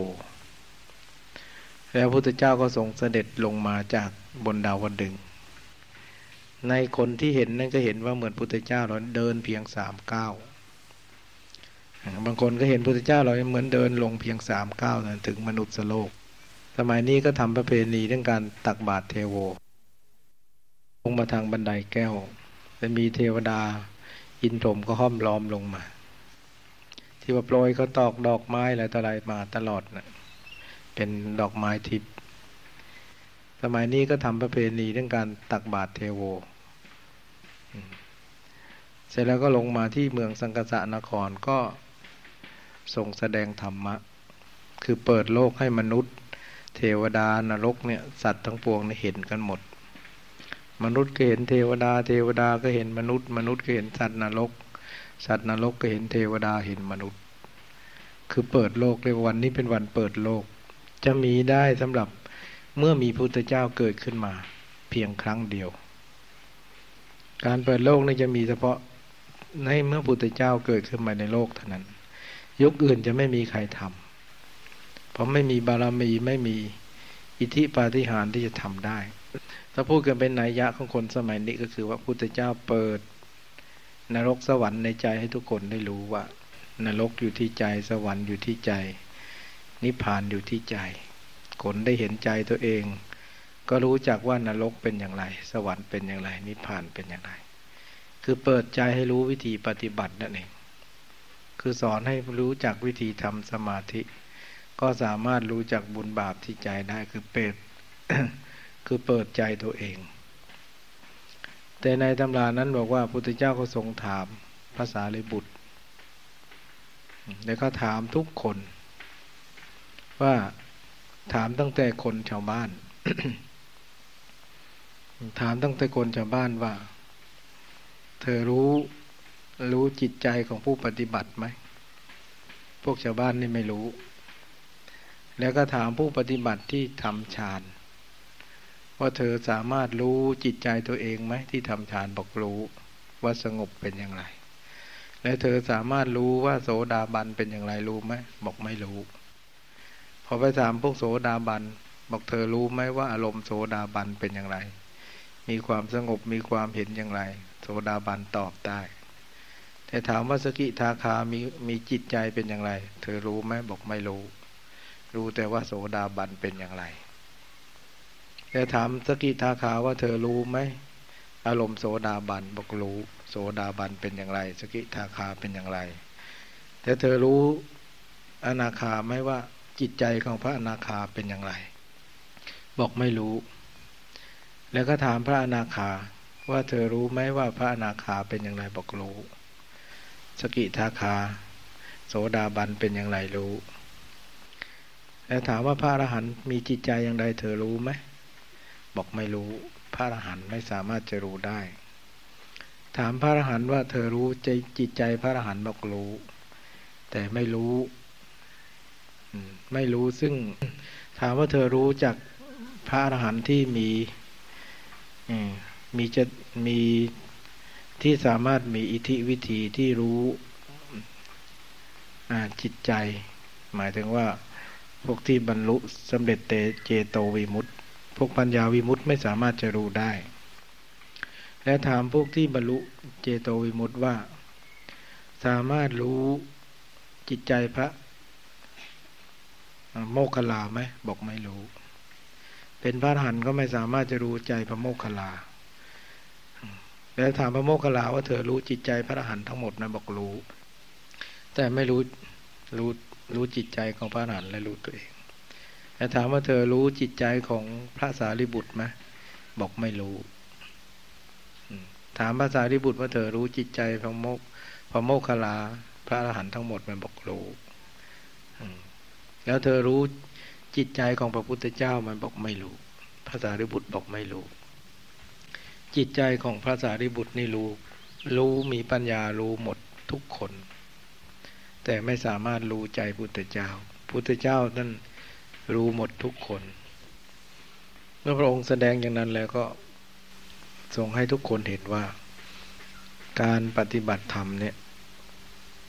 Speaker 1: แล้วพระพุทธเจ้าก็ทรงเสด็จลงมาจากบนดาวดึงส์ในคนที่เห็นนั่นก็เห็นว่าเหมือนพุทธเจ้าเราเดินเพียงสามก้าวบางคนก็เห็นพุทธเจ้าเราเหมือนเดินลงเพียงสามก้าวถึงมนุษย์โลกสมัยนี้ก็ทำประเพณีเรื่องการตักบาตรเทโวลงมาทางบันไดแก้วจะมีเทวดาอินทร์พรหมก็ห้อมล้อมลงมาที่ว่าโปรยเขาตอกดอกไม้อะไรต่ออะไรมาตลอดนะเป็นดอกไม้ทิพย์สมัยนี้ก็ทำประเพณีเรื่องการตักบาตรเทโวเสร็จแล้วก็ลงมาที่เมืองสังกสะนครก็ทรงแสดงธรรมะคือเปิดโลกให้มนุษย์เทวดานรกเนี่ยสัตว์ทั้งปวงเนี่ยเห็นกันหมดมนุษย์ก็เห็นเทวดาเทวดาก็เห็นมนุษย์มนุษย์ก็เห็นสัตว์นรกสัตว์นรกก็เห็นเทวดาเห็นมนุษย์คือเปิดโลกเลยวันนี้เป็นวันเปิดโลกจะมีได้สำหรับเมื่อมีพุทธเจ้าเกิดขึ้นมาเพียงครั้งเดียวการเปิดโลกนี่จะมีเฉพาะในเมื่อพุทธเจ้าเกิดขึ้นมาในโลกเท่านั้นยุคอื่นจะไม่มีใครทำเพราะไม่มีบารมีไม่มีอิทธิปาฏิหาริย์ที่จะทำได้ถ้าพูดกันเป็นนัยยะของคนสมัยนี้ก็คือว่าพุทธเจ้าเปิดนรกสวรรค์ในใจให้ทุกคนได้รู้ว่านรกอยู่ที่ใจสวรรค์อยู่ที่ใจนิพพานอยู่ที่ใจคนได้เห็นใจตัวเองก็รู้จักว่านรกเป็นอย่างไรสวรรค์เป็นอย่างไรนิพพานเป็นอย่างไรคือเปิดใจให้รู้วิธีปฏิบัตินั่นเองคือสอนให้รู้จักวิธีทำสมาธิก็สามารถรู้จักบุญบาปที่ใจได้คือเปิด คือเปิดใจตัวเองแต่ในตำรานั้นบอกว่าพุทธเจ้าก็ทรงถามพระสารีบุตรแล้วก็ถามทุกคนว่าถามตั้งแต่คนชาวบ้าน ถามตั้งแต่คนชาวบ้านว่าเธอรู้รู้จิตใจของผู้ปฏิบัติไหมพวกชาวบ้านนี่ไม่รู้แล้วก็ถามผู้ปฏิบัติที่ทำฌานว่าเธอสามารถรู้จิตใจตัวเองไหมที่ทำฌานบอกรู้ว่าสงบเป็นอย่างไรและเธอสามารถรู้ว่าโสดาบันเป็นอย่างไรรู้ไหมบอกไม่รู้พอไปถามพวกโสดาบันบอกเธอรู้ไหมว่าอารมณ์โสดาบันเป็นอย่างไรมีความสงบมีความเห็นอย่างไรโสดาบันตอบได้แต่ถามว่าสกิทาคามีมีจิตใจเป็นอย่างไรเธอรู้ไหมบอกไม่รู้รู้แต่ว่าโสดาบันเป็นอย่างไรแต่ถามสกิทาคาว่าเธอรู้ไหมอารมณ์โสดาบันบอกรู้โสดาบันเป็นอย่างไรสกิทาคาเป็นอย่างไรแต่เธอรู้อนาคาไหมว่าจิตใจของพระอนาคาเป็นอย่างไรบอกไม่รู้แล้วก็ถามพระอนาคาว่าเธอรู้ไหมว่าพระอนาคาเป็นอย่างไรบอกรู้สกิทาคาโสดาบันเป็นอย่างไรรู้แล้วถามว่าพระอรหันต์มีจิตใจอย่างไรเธอรู้ไหมบอกไม่รู้พระอรหันต์ไม่สามารถจะรู้ได้ถามพระอรหันต์ว่าเธอรู้ใจจิตใจพระอรหันต์บอกรู้แต่ไม่รู้ไม่รู้ซึ่งถามว่าเธอรู้จากพระอรหันต์ที่มีมีจะมีที่สามารถมีอิทธิวิธีที่รู้จิตใจหมายถึงว่าพวกที่บรรลุสำเร็จเจโตวิมุตติพวกปัญญาวิมุตติไม่สามารถจะรู้ได้และถามพวกที่บรรลุเจโตวิมุตติว่าสามารถรู้จิตใจพระโมคคัลลาไหมบอกไม่รู้เป็นพระอรหันต์ก็ไม่สามารถจะรู้ใจพระโมคคัลลาแล้วถามพระโมคคัลลาว่าเธอรู้จิตใจพระอรหันต์ทั้งหมดนะบอกรู้แต่ไม่รู้รู้รู้จิตใจของพระอรหันต์และรู้ตัวเองแล้วถามว่าเธอรู้จิตใจของพระสารีบุตรไหมบอกไม่รู้ถามพระสารีบุตรว่าเธอรู้จิตใจพระโมคพระโมคคัลลาพระอรหันต์ทั้งหมดมันบอกรู้แล้วเธอรู้จิตใจของพระพุทธเจ้ามันบอกไม่รู้พระสารีบุตรบอกไม่รู้จิตใจของพระสารีบุตรนี่รู้รู้มีปัญญารู้หมดทุกคนแต่ไม่สามารถรู้ใจพุทธเจ้าพุทธเจ้านั่นรู้หมดทุกคนเมื่อพระองค์แสดงอย่างนั้นแล้วก็ทรงให้ทุกคนเห็นว่าการปฏิบัติธรรมเนี่ย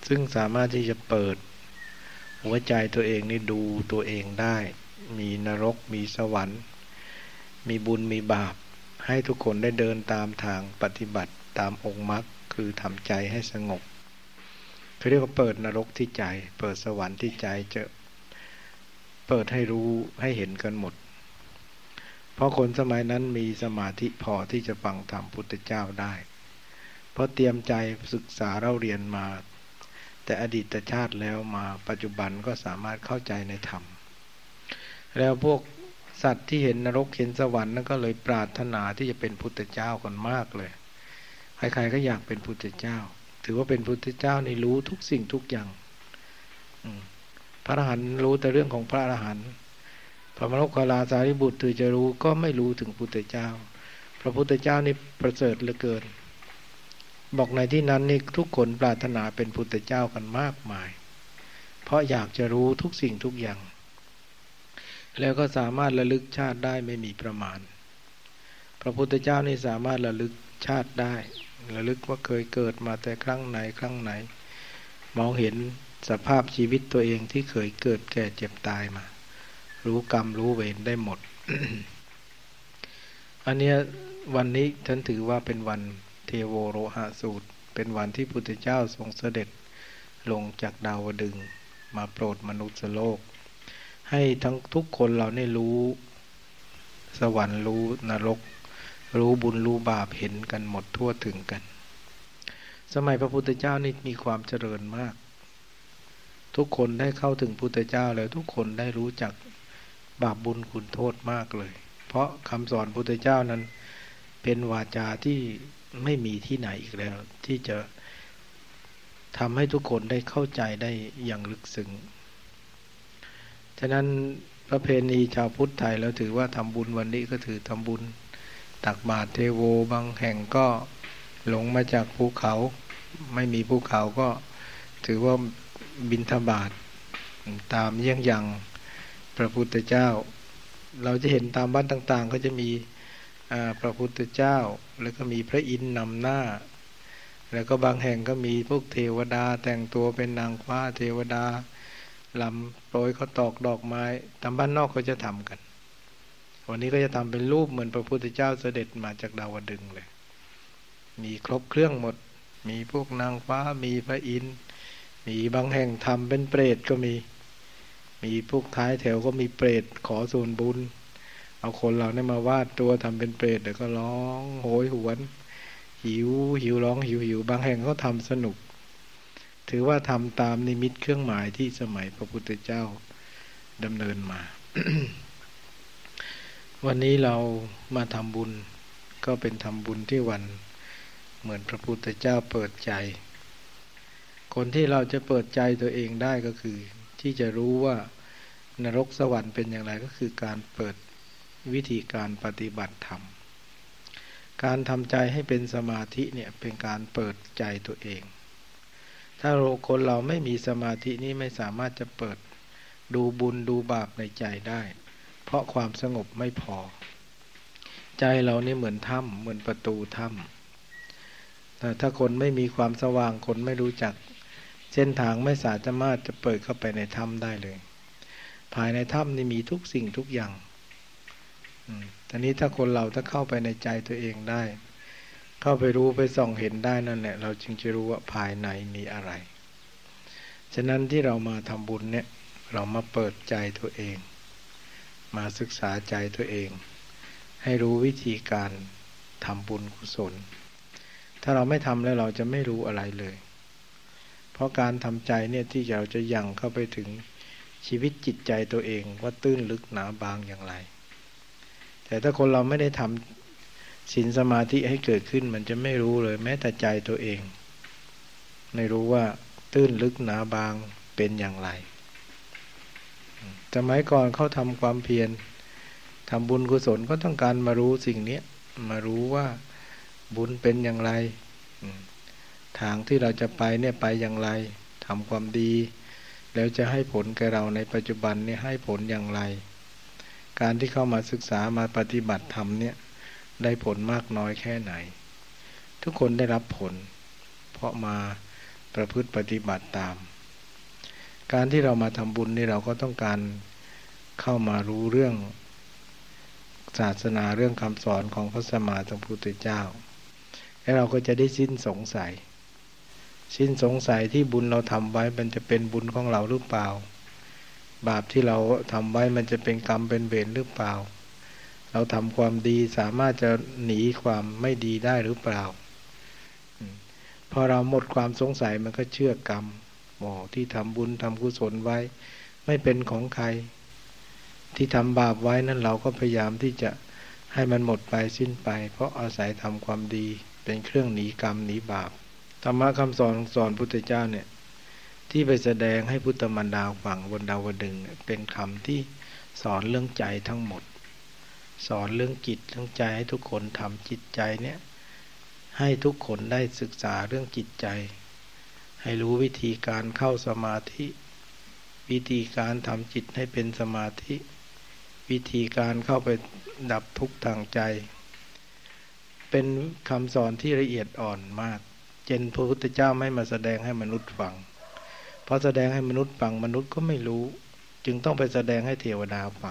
Speaker 1: ซึ่งสามารถที่จะเปิดหัวใจตัวเองนี่ดูตัวเองได้มีนรกมีสวรรค์มีบุญมีบาปให้ทุกคนได้เดินตามทางปฏิบัติตามองค์มรรคคือทำใจให้สงบเขาเรียกว่าเปิดนรกที่ใจเปิดสวรรค์ที่ใจจะเปิดให้รู้ให้เห็นกันหมดเพราะคนสมัยนั้นมีสมาธิพอที่จะฟังธรรมพุทธเจ้าได้เพราะเตรียมใจศึกษาเราเรียนมาแต่อดีตชาติแล้วมาปัจจุบันก็สามารถเข้าใจในธรรมแล้วพวกสัตว์ที่เห็นนรกเห็นสวรรค์นั่นก็เลยปรารถนาที่จะเป็นพุทธเจ้ากันมากเลยใครๆก็อยากเป็นพุทธเจ้าถือว่าเป็นพุทธเจ้าในรู้ทุกสิ่งทุกอย่างพระอรหันต์รู้แต่เรื่องของพระอรหันต์พระมโมคคัลลาสารีบุตรถือจะรู้ก็ไม่รู้ถึงพุทธเจ้าพระพุทธเจ้านี่ประเสริฐเหลือเกินบอกในที่นั้นนี่ทุกคนปรารถนาเป็นพุทธเจ้ากันมากมายเพราะอยากจะรู้ทุกสิ่งทุกอย่างแล้วก็สามารถระลึกชาติได้ไม่มีประมาณพระพุทธเจ้านี่สามารถระลึกชาติได้ระลึกว่าเคยเกิดมาแต่ครั้งไหนครั้งไหนมองเห็นสภาพชีวิตตัวเองที่เคยเกิดแก่เจ็บตายมารู้กรรมรู้เวรได้หมด อันเนี้ยวันนี้ท่านถือว่าเป็นวันเทโวโรหะสูตรเป็นวันที่พุทธเจ้าทรงเสด็จลงจากดาวดึงส์มาโปรดมนุษย์โลกให้ทั้งทุกคนเราได้รู้สวรรค์รู้นรกรู้บุญรู้บาปเห็นกันหมดทั่วถึงกันสมัยพระพุทธเจ้านี่มีความเจริญมากทุกคนได้เข้าถึงพุทธเจ้าแล้วทุกคนได้รู้จักบาปบุญคุณโทษมากเลยเพราะคำสอนพุทธเจ้านั้นเป็นวาจาที่ไม่มีที่ไหนอีกแล้วที่จะทำให้ทุกคนได้เข้าใจได้อย่างลึกซึ้งฉะนั้นประเพณีชาวพุทธไทยเราถือว่าทำบุญวันนี้ก็ถือทำบุญตักบาตรเทโวบางแห่งก็ลงมาจากภูเขาไม่มีภูเขาก็ถือว่าบิณฑบาตตามเยี่ยงอย่างพระพุทธเจ้าเราจะเห็นตามบ้านต่างๆก็จะมีพระพุทธเจ้าแล้วก็มีพระอินทร์นำหน้าแล้วก็บางแห่งก็มีพวกเทวดาแต่งตัวเป็นนางฟ้าเทวดาลำโปรยเขาตอกดอกไม้ตามบ้านนอกเขาจะทำกันวันนี้ก็จะทำเป็นรูปเหมือนพระพุทธเจ้าเสด็จมาจากดาวดึงส์เลยมีครบเครื่องหมดมีพวกนางฟ้ามีพระอินทร์มีบางแห่งทำเป็นเปรตก็มีมีพวกท้ายแถวก็มีเปรตขอส่วนบุญเอาคนเราเนี่ยมาวาดตัวทำเป็นเปรตแล้วก็ร้องโหยหวนหิวหิวร้องหิวหิวบางแห่งเขาทำสนุกถือว่าทำตามนิมิตเครื่องหมายที่สมัยพระพุทธเจ้าดำเนินมา วันนี้เรามาทำบุญก็เป็นทำบุญที่วันเหมือนพระพุทธเจ้าเปิดใจคนที่เราจะเปิดใจตัวเองได้ก็คือที่จะรู้ว่านรกสวรรค์เป็นอย่างไรก็คือการเปิดวิธีการปฏิบัติธรรมการทำใจให้เป็นสมาธิเนี่ยเป็นการเปิดใจตัวเองถ้าคนเราไม่มีสมาธินี่ไม่สามารถจะเปิดดูบุญดูบาปในใจได้เพราะความสงบไม่พอใจเรานี่เหมือนถ้ำเหมือนประตูถ้ำแต่ถ้าคนไม่มีความสว่างคนไม่รู้จักเส้นทางไม่สามารถจะเปิดเข้าไปในถ้ำได้เลยภายในถ้ำนี่มีทุกสิ่งทุกอย่างตอนนี้ถ้าคนเราถ้าเข้าไปในใจตัวเองได้เข้าไปรู้ไปส่องเห็นได้นั่นแหละเราจึงจะรู้ว่าภายในมีอะไรฉะนั้นที่เรามาทำบุญเนี่ยเรามาเปิดใจตัวเองมาศึกษาใจตัวเองให้รู้วิธีการทำบุญกุศลถ้าเราไม่ทำแล้วเราจะไม่รู้อะไรเลยเพราะการทำใจเนี่ยที่เราจะยั่งเข้าไปถึงชีวิตจิตใจตัวเองว่าตื้นลึกหนาบางอย่างไรแต่ถ้าคนเราไม่ได้ทำศีลสมาธิให้เกิดขึ้นมันจะไม่รู้เลยแม้แต่ใจตัวเองไม่รู้ว่าตื้นลึกหนาบางเป็นอย่างไรสมัยก่อนเขาทำความเพียรทำบุญกุศลก็ต้องการมารู้สิ่งนี้มารู้ว่าบุญเป็นอย่างไรทางที่เราจะไปเนี่ยไปอย่างไรทำความดีแล้วจะให้ผลแก่เราในปัจจุบันเนี่ยให้ผลอย่างไรการที่เข้ามาศึกษามาปฏิบัติธรรมเนี่ยได้ผลมากน้อยแค่ไหนทุกคนได้รับผลเพราะมาปประพฤติปฏิบัติตามการที่เรามาทำบุญนี่เราก็ต้องการเข้ามารู้เรื่องศาสนาเรื่องคำสอนของพระสัมมาสัมพุทธเจ้าแล้วเราก็จะได้สิ้นสงสัยสิ้นสงสัยที่บุญเราทำไว้มันจะเป็นบุญของเราหรือเปล่าบาปที่เราทำไว้มันจะเป็นกรรมเป็นเวรหรือเปล่าเราทำความดีสามารถจะหนีความไม่ดีได้หรือเปล่าพอเราหมดความสงสัยมันก็เชื่อกรรมหมอที่ทำบุญทำกุศลไว้ไม่เป็นของใครที่ทำบาปไว้นั้นเราก็พยายามที่จะให้มันหมดไปสิ้นไปเพราะอาศัยทำความดีเป็นเครื่องหนีกรรมหนีบาปธรรมะคำสอนสอนพุทธเจ้าเนี่ยที่ไปแสดงให้พุทธมารดาฟังบนดาวดึงส์เป็นคำที่สอนเรื่องใจทั้งหมดสอนเรื่องจิตเรื่องใจให้ทุกคนทำจิตใจเนี่ยให้ทุกคนได้ศึกษาเรื่องจิตใจให้รู้วิธีการเข้าสมาธิวิธีการทำจิตให้เป็นสมาธิวิธีการเข้าไปดับทุกข์ทางใจเป็นคำสอนที่ละเอียดอ่อนมากเจนพระพุทธเจ้าไม่มาแสดงให้มนุษย์ฟังเพราะแสดงให้มนุษย์ฟังมนุษย์ก็ไม่รู้จึงต้องไปแสดงให้เทวดาฟัง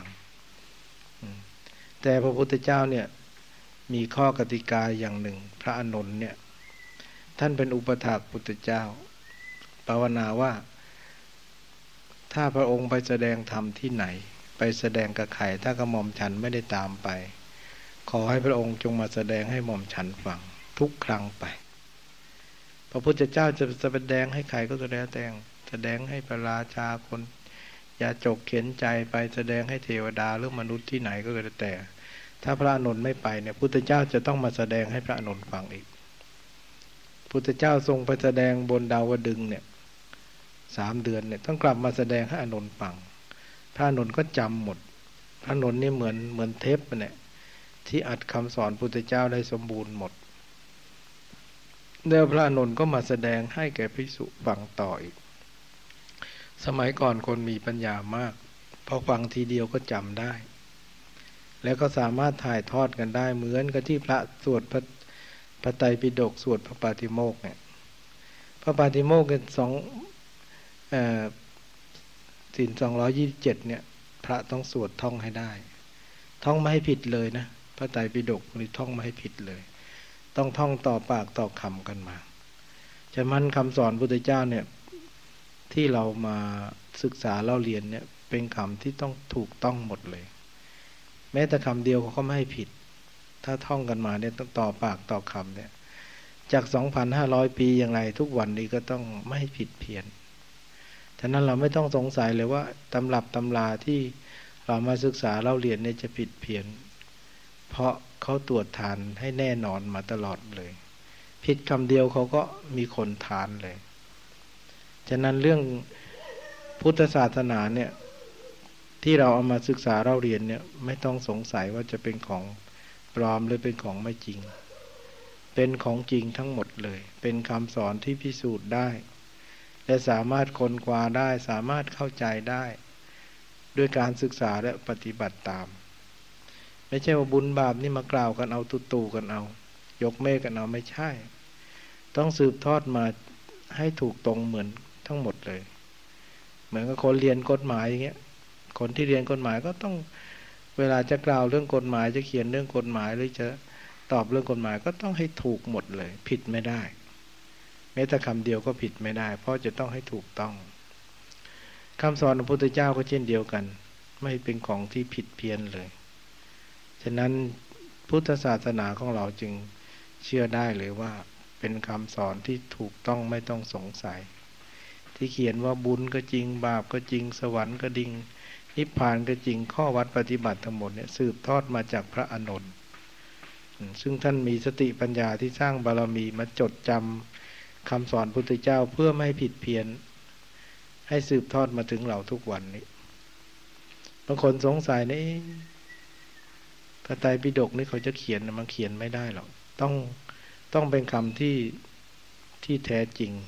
Speaker 1: แต่พระพุทธเจ้าเนี่ยมีข้อกติกาอย่างหนึ่งพระอานนท์เนี่ยท่านเป็นอุปถากพุทธเจ้าภาวนาว่าถ้าพระองค์ไปแสดงธรรมที่ไหนไปแสดงกับใครถ้ากระหม่อมฉันไม่ได้ตามไปขอให้พระองค์จงมาแสดงให้หม่อมฉันฟังทุกครั้งไปพระพุทธเจ้าจะแสดงให้ใครก็แสดงแต่งแสดงให้พระราชาคนยาจกเข็นใจไปแสดงให้เทวดาหรือมนุษย์ที่ไหนก็แล้วแต่ถ้าพระอานนท์ไม่ไปเนี่ยพุทธเจ้าจะต้องมาแสดงให้พระอานนท์ฟังอีกพุทธเจ้าทรงไปแสดงบนดาวดึงส์เนี่ยสามเดือนเนี่ยต้องกลับมาแสดงให้อานนท์ฟังพระอานนท์ก็จำหมดพระอานนท์นี่เหมือนเหมือนเทปเนี่ยที่อัดคำสอนพุทธเจ้าได้สมบูรณ์หมดแล้วพระอานนท์ก็มาแสดงให้แก่ภิกษุฟังต่ออีกสมัยก่อนคนมีปัญญามากพอฟังทีเดียวก็จำได้แล้วก็สามารถถ่ายทอดกันได้เหมือนกับที่พระสวดพระพระไตรปิฎกสวดพระปาติโมกข์เนี่ยพระปาติโมกข์สองเอ่อศีลสองร้อยยี่สิบเจ็ดเนี่ยพระต้องสวดท่องให้ได้ท่องไม่ให้ผิดเลยนะพระไตรปิฎกนี่ท่องไม่ให้ผิดเลยต้องท่องต่อปากต่อคำกันมาฉะนั้นคำสอนพุทธเจ้าเนี่ยที่เรามาศึกษาเล่าเรียนเนี่ยเป็นคำที่ต้องถูกต้องหมดเลยแม้แต่คำเดียวเขาก็ไม่ให้ผิดถ้าท่องกันมาเนี่ยต้องต่อปากต่อคำเนี่ยจาก สองพันห้าร้อย ปีอย่างไรทุกวันนี้ก็ต้องไม่ผิดเพี้ยนฉะนั้นเราไม่ต้องสงสัยเลยว่าตำรับตำราที่เรามาศึกษาเล่าเรียนเนี่ยจะผิดเพี้ยนเพราะเขาตรวจทานให้แน่นอนมาตลอดเลยผิดคำเดียวเขาก็มีคนทานเลยฉะนั้นเรื่องพุทธศาสนาเนี่ยที่เราเอามาศึกษาเล่าเรียนเนี่ยไม่ต้องสงสัยว่าจะเป็นของปลอมหรือเป็นของไม่จริงเป็นของจริงทั้งหมดเลยเป็นคำสอนที่พิสูจน์ได้และสามารถค้นคว้าได้สามารถเข้าใจได้ด้วยการศึกษาและปฏิบัติตามไม่ใช่ว่าบุญบาปนี่มากล่าวกันเอาตู่ๆกันเอายกเมฆกันเอาไม่ใช่ต้องสืบทอดมาให้ถูกตรงเหมือนทั้งหมดเลยเหมือนกับคนเรียนกฎหมายอย่างเงี้ยคนที่เรียนกฎหมายก็ต้องเวลาจะกล่าวเรื่องกฎหมายจะเขียนเรื่องกฎหมายหรือจะตอบเรื่องกฎหมายก็ต้องให้ถูกหมดเลยผิดไม่ได้แม้แต่คำเดียวก็ผิดไม่ได้เพราะจะต้องให้ถูกต้องคำสอนของพระพุทธเจ้าก็เช่นเดียวกันไม่เป็นของที่ผิดเพี้ยนเลยฉะนั้นพุทธศาสนาของเราจึงเชื่อได้เลยว่าเป็นคำสอนที่ถูกต้องไม่ต้องสงสัยที่เขียนว่าบุญก็จริงบาปก็จริงสวรรค์ก็จริงนิพพานก็จริงข้อวัดปฏิบัติทั้งหมดเนี่ยสืบทอดมาจากพระอานนท์ซึ่งท่านมีสติปัญญาที่สร้างบารมีมาจดจำคำสอนพุทธเจ้าเพื่อไม่ให้ผิดเพี้ยนให้สืบทอดมาถึงเราทุกวันนี้บางคนสงสัยนี่พระไตรปิฎกนี่เขาจะเขียนมันเขียนไม่ได้หรอกต้องต้องเป็นคำที่ที่แท้จริง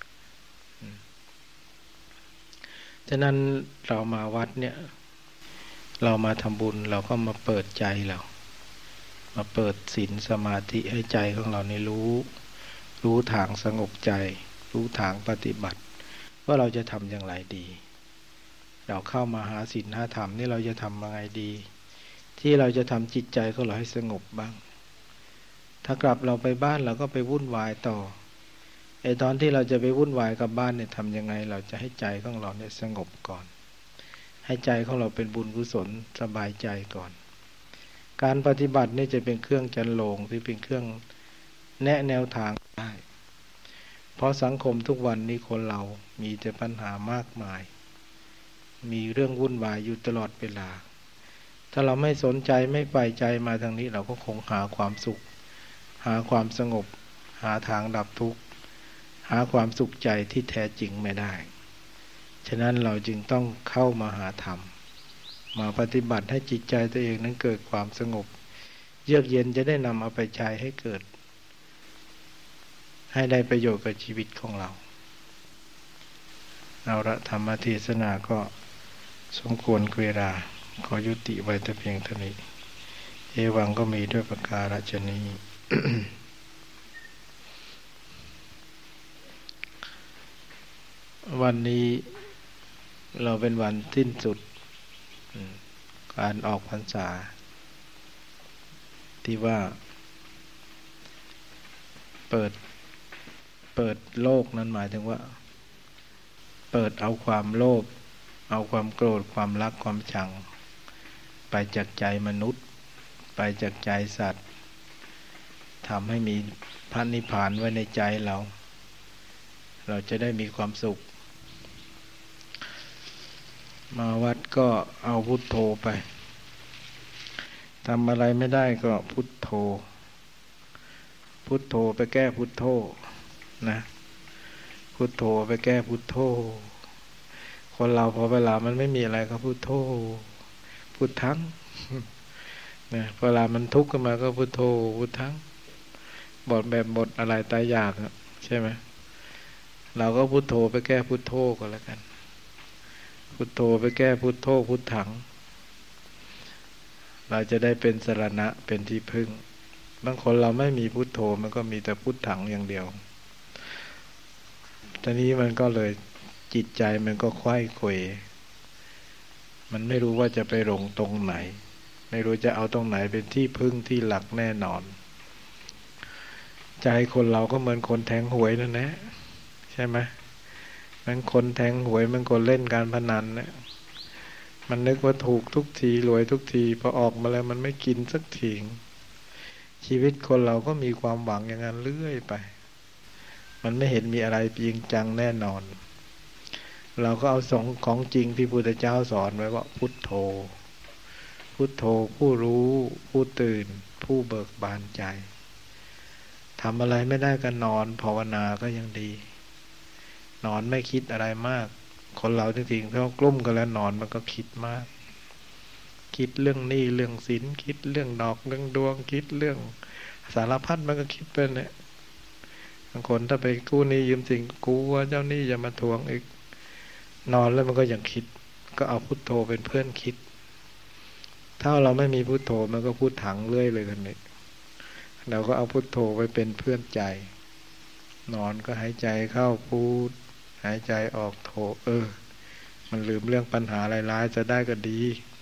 Speaker 1: ฉะนั้นเรามาวัดเนี่ยเรามาทำบุญเราก็มาเปิดใจเรามาเปิดศีลสมาธิให้ใจของเราในรู้รู้ทางสงบใจรู้ทางปฏิบัติว่าเราจะทำอย่างไรดีเราเข้ามาหาศีลหาธรรมนี่เราจะทำยังไงดีที่เราจะทำจิตใจของเราให้สงบบ้างถ้ากลับเราไปบ้านเราก็ไปวุ่นวายต่อไอ้ตอนที่เราจะไปวุ่นวายกับบ้านเนี่ยทำยังไงเราจะให้ใจของเราเนี่ยสงบก่อนให้ใจของเราเป็นบุญกุศลสบายใจก่อนการปฏิบัตินี่จะเป็นเครื่องจันโลงที่เป็นเครื่องแนะแนวทางได้เพราะสังคมทุกวันนี้คนเรามีแต่ปัญหามากมายมีเรื่องวุ่นวายอยู่ตลอดเวลาถ้าเราไม่สนใจไม่ใฝ่ใจมาทางนี้เราก็คงหาความสุขหาความสงบหาทางดับทุกข์หาความสุขใจที่แท้จริงไม่ได้ฉะนั้นเราจึงต้องเข้ามาหาธรรมมาปฏิบัติให้จิตใจตัวเองนั้นเกิดความสงบเยือกเย็นจะได้นำเอาไปใช้ให้เกิดให้ได้ประโยชน์กับชีวิตของเราเอาละธรรมเทศนาก็สมควรเวลาขอยุติไว้แต่เพียงเท่านี้เอวังก็มีด้วยประการฉะนี้ วันนี้เราเป็นวันสิ้นสุดการออกพรรษาที่ว่าเปิดเปิดโลกนั้นหมายถึงว่าเปิดเอาความโลภเอาความโกรธความรักความชังไปจากใจมนุษย์ไปจากใจสัตว์ทำให้มีพระนิพพานไว้ในใจเราเราจะได้มีความสุขมาวัดก็เอาพุทโธไปทำอะไรไม่ได้ก็พุทโธพุทโธไปแก้พุทโธนะพุทโธไปแก้พุทโธคนเราพอเวลามันไม่มีอะไรก็พุทโธพุทธังนะเวลามันทุกข์ขึ้นมาก็พุทโธพุทธังบทแบบบทอะไรตายอยากใช่ไหมเราก็พุทโธไปแก้พุทโธก็แล้วกันพุทโธไปแก้พุทโธพุทธังเราจะได้เป็นสรณะเป็นที่พึ่งบางคนเราไม่มีพุทโธมันก็มีแต่พุทธังอย่างเดียวตอนนี้มันก็เลยจิตใจมันก็ไขว้เขวมันไม่รู้ว่าจะไปลงตรงไหนไม่รู้จะเอาตรงไหนเป็นที่พึ่งที่หลักแน่นอนใจคนเราก็เหมือนคนแทงหวยนั่นแหละใช่ไหมมันคนแทงหวยมันคนเล่นการพนันเนี่ยมันนึกว่าถูกทุกทีรวยทุกทีพอออกมาแล้วมันไม่กินสักทีชีวิตคนเราก็มีความหวังอย่างนั้นเรื่อยไปมันไม่เห็นมีอะไรจริงจังแน่นอนเราก็เอาสองของจริงที่พุทธเจ้าสอนไว้ว่าพุทโธพุทโธผู้รู้ผู้ตื่นผู้เบิกบานใจทำอะไรไม่ได้ก็นอนภาวนาก็ยังดีนอนไม่คิดอะไรมากคนเราจริงๆถ้ากลุ้มกันแล้วนอนมันก็คิดมากคิดเรื่องหนี้เรื่องสินคิดเรื่องดอกเรื่องดวงคิดเรื่องสารพัดมันก็คิดไปเนี่ยบางคนถ้าไปกู้หนี้ยืมสินกูว่าเจ้าหนี้จะมาทวงอีกนอนแล้วมันก็ยังคิดก็เอาพุทโธเป็นเพื่อนคิดถ้าเราไม่มีพุทโธมันก็พูดถังเรื่อยเลยกันนี่เราก็เอาพุทโธไว้เป็นเพื่อนใจนอนก็หายใจเข้าพุทหายใจออกโธเออมันลืมเรื่องปัญหาร้ายๆจะได้ก็ดี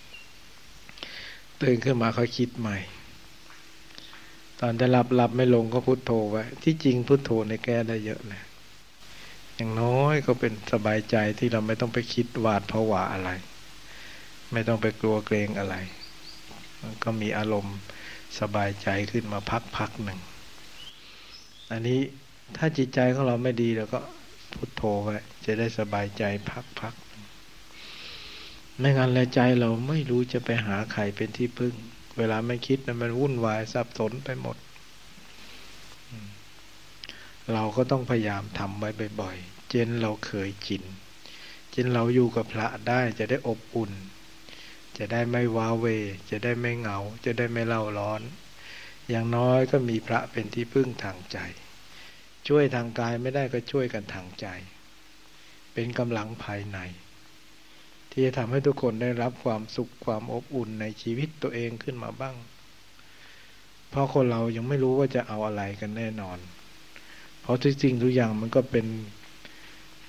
Speaker 1: ตื่นขึ้นมาค่อยคิดใหม่ตอนจะหลับหลับไม่ลงก็พุทโธไว้ที่จริงพุทโธในแก้ได้เยอะเลยอย่างน้อยก็เป็นสบายใจที่เราไม่ต้องไปคิดหวาดผวาอะไรไม่ต้องไปกลัวเกรงอะไรมันก็มีอารมณ์สบายใจขึ้นมาพักๆหนึ่งอันนี้ถ้าจิตใจของเราไม่ดีเราก็พุทโธไว้จะได้สบายใจพักๆไม่งั้นแล้วใจเราไม่รู้จะไปหาใครเป็นที่พึ่งเวลาไม่คิดนะมันวุ่นวายสับสนไปหมดเราก็ต้องพยายามทำไว้บ่อยๆเจนเราเคยชินเจนเราอยู่กับพระได้จะได้อบอุ่นจะได้ไม่ว้าเวจะได้ไม่เหงาจะได้ไม่เล่าร้อนอย่างน้อยก็มีพระเป็นที่พึ่งทางใจช่วยทางกายไม่ได้ก็ช่วยกันทางใจเป็นกำลังภายในที่จะทำให้ทุกคนได้รับความสุขความอบอุ่นในชีวิตตัวเองขึ้นมาบ้างเพราะคนเรายังไม่รู้ว่าจะเอาอะไรกันแน่นอนเพราะทุกสิ่งทุกอย่างมันก็เป็น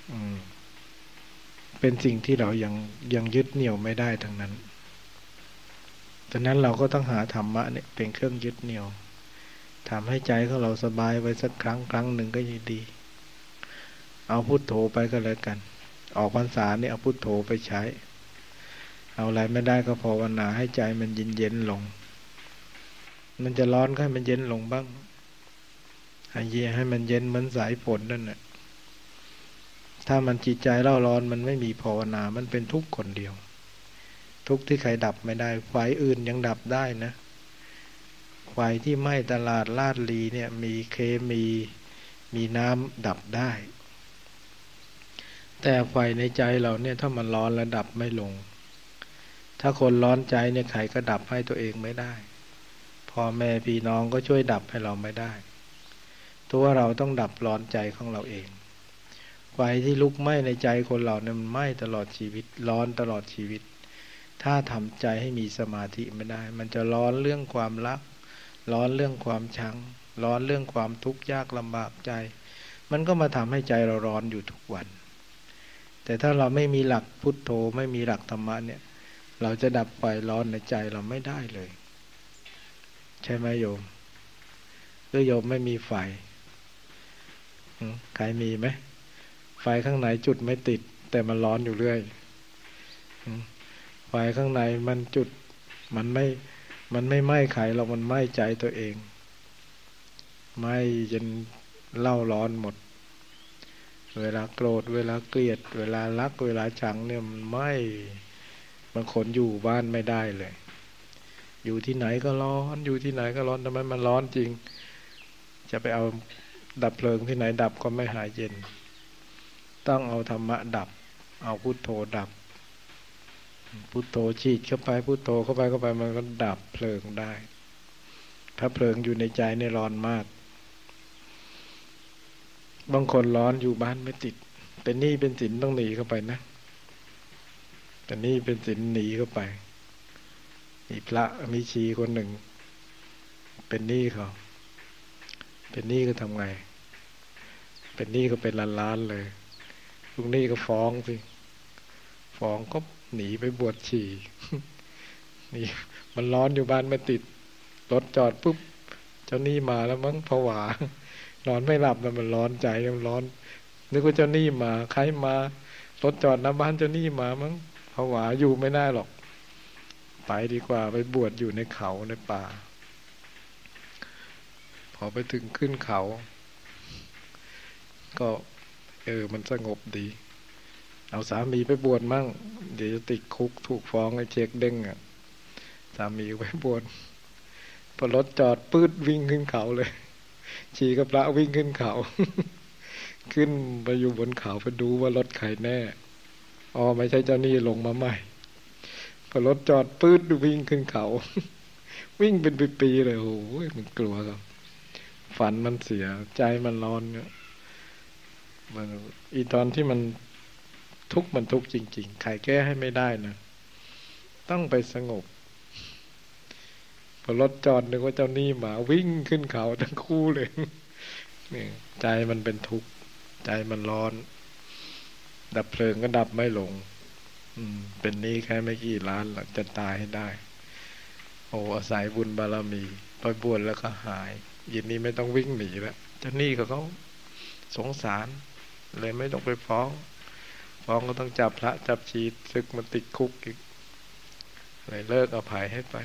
Speaker 1: อืมเป็นสิ่งที่เรายังยังยึดเหนี่ยวไม่ได้ทั้งนั้นดังนั้นเราก็ต้องหาธรรมะเนี่ยเป็นเครื่องยึดเหนี่ยวทำให้ใจของเราสบายไว้สักครั้งครั้งหนึ่งก็ยิ่งดีเอาพุทโธไปก็แล้วกันออกพรรษาเนี่ยเอาพุทโธไปใช้เอาอะไรไม่ได้ก็ภาวนาให้ใจมันเย็นเย็นลงมันจะร้อนก็ให้มันเย็นลงบ้างให้เย็นให้มันเย็นเหมือนสายฝนนั่นแหละถ้ามันจิตใจเล่าร้อนมันไม่มีภาวนามันเป็นทุกข์คนเดียวทุกข์ที่ใครดับไม่ได้ไฟอื่นยังดับได้นะไฟที่ไหม้ตลาดลาดลีเนี่ยมีเคมีมีน้ำดับได้แต่ไฟในใจเราเนี่ยถ้ามันร้อนแล้วดับไม่ลงถ้าคนร้อนใจเนี่ยใครก็ดับให้ตัวเองไม่ได้พ่อแม่พี่น้องก็ช่วยดับให้เราไม่ได้ตัวเราต้องดับร้อนใจของเราเองไฟที่ลุกไหม้ในใจคนเราเนี่ยมันไหม้ตลอดชีวิตร้อนตลอดชีวิตถ้าทำใจให้มีสมาธิไม่ได้มันจะร้อนเรื่องความรักร้อนเรื่องความชังร้อนเรื่องความทุกข์ยากลำบากใจมันก็มาทำให้ใจเราร้อนอยู่ทุกวันแต่ถ้าเราไม่มีหลักพุทโธไม่มีหลักธรรมะเนี่ยเราจะดับไฟร้อนในใจเราไม่ได้เลยใช่ไหมโยมหรือโยมไม่มีไฟใครมีไหมไฟข้างในจุดไม่ติดแต่มันร้อนอยู่เรื่อยไฟข้างในมันจุดมันไม่มันไม่ไหม้ใครเรามันไหม้ใจตัวเองไหม้จนเล่าร้อนหมดเวลาโกรธเวลาเกลียดเวลารักเวลาชังเนี่ยมันไหม้บางคนอยู่บ้านไม่ได้เลยอยู่ที่ไหนก็ร้อนอยู่ที่ไหนก็ร้อนทำไมมันร้อนจริงจะไปเอาดับเพลิงที่ไหนดับก็ไม่หายเย็นต้องเอาธรรมะดับเอาพุทโธดับพุทโธฉีดเข้าไปพุทโธเข้าไปเข้าไปมันก็ดับเพลิงได้ถ้าเพลิงอยู่ในใจเนี่ยร้อนมากบางคนร้อนอยู่บ้านไม่ติดเป็นหนี้เป็นสินต้องหนีเข้าไปนะเป็นหนี้เป็นสินหนีเข้าไปมีพระมีชีคนหนึ่งเป็นหนี้เขาเป็นหนี้ก็ทำไงเป็นหนี้ก็เป็นล้านๆเลยลูกหนี้ก็ฟ้องสิฟ้องก็หนีไปบวชชีนี่มันร้อนอยู่บ้านไม่ติดรถจอดปุ๊บเจ้าหนี้มาแล้วมั้งผวานอนไม่หลับแล้วมันร้อนใจมันร้อนนึกว่าเจ้าหนี้มาใครมารถจอดหน้าบ้านเจ้าหนี้มามั้งผวาอยู่ไม่ได้หรอกไปดีกว่าไปบวชอยู่ในเขาในป่าพอไปถึงขึ้นเขาก็เออมันสงบดีเอาสามีไปบวชมั่งเดี๋ยวจะติดคุกถูกฟ้องไอ้เช็คเด้งอ่ะสามีไปบวชพอรถจอดปื๊ดวิ่งขึ้นเขาเลยชีกับพระวิ่งขึ้นเขาขึ้นไปอยู่บนเขาไปดูว่ารถใครแน่อ๋อไม่ใช่เจ้าหนี้ลงมาใหม่พอรถจอดปื๊ดวิ่งขึ้นเขาวิ่งเป็นปีๆเลยโอ้ยมันกลัวครับฝันมันเสียใจมันร้อนเนี่ยมันอีตอนที่มันทุกข์มันทุกข์จริงๆใครแก้ให้ไม่ได้นะต้องไปสงบพอรถจอดนึกว่าเจ้าหนี้มาวิ่งขึ้นเขาทั้งคู่เลยนี่ใจมันเป็นทุกข์ใจมันร้อนดับเพลิงก็ดับไม่ลงอืมเป็นหนี้แค่ไม่กี่ล้านหรอกจะตายให้ได้โอ้อาศัยบุญบารมีไปบวชแล้วก็หายยินนี้ไม่ต้องวิ่งหนีแล้วเจ้าหนี้ก็เขาสงสารเลยไม่ต้องไปฟ้องฟ้องก็ต้องจับพระจับชีศึกมันติดคุกอีกเลยเลิกอภัยให้ไป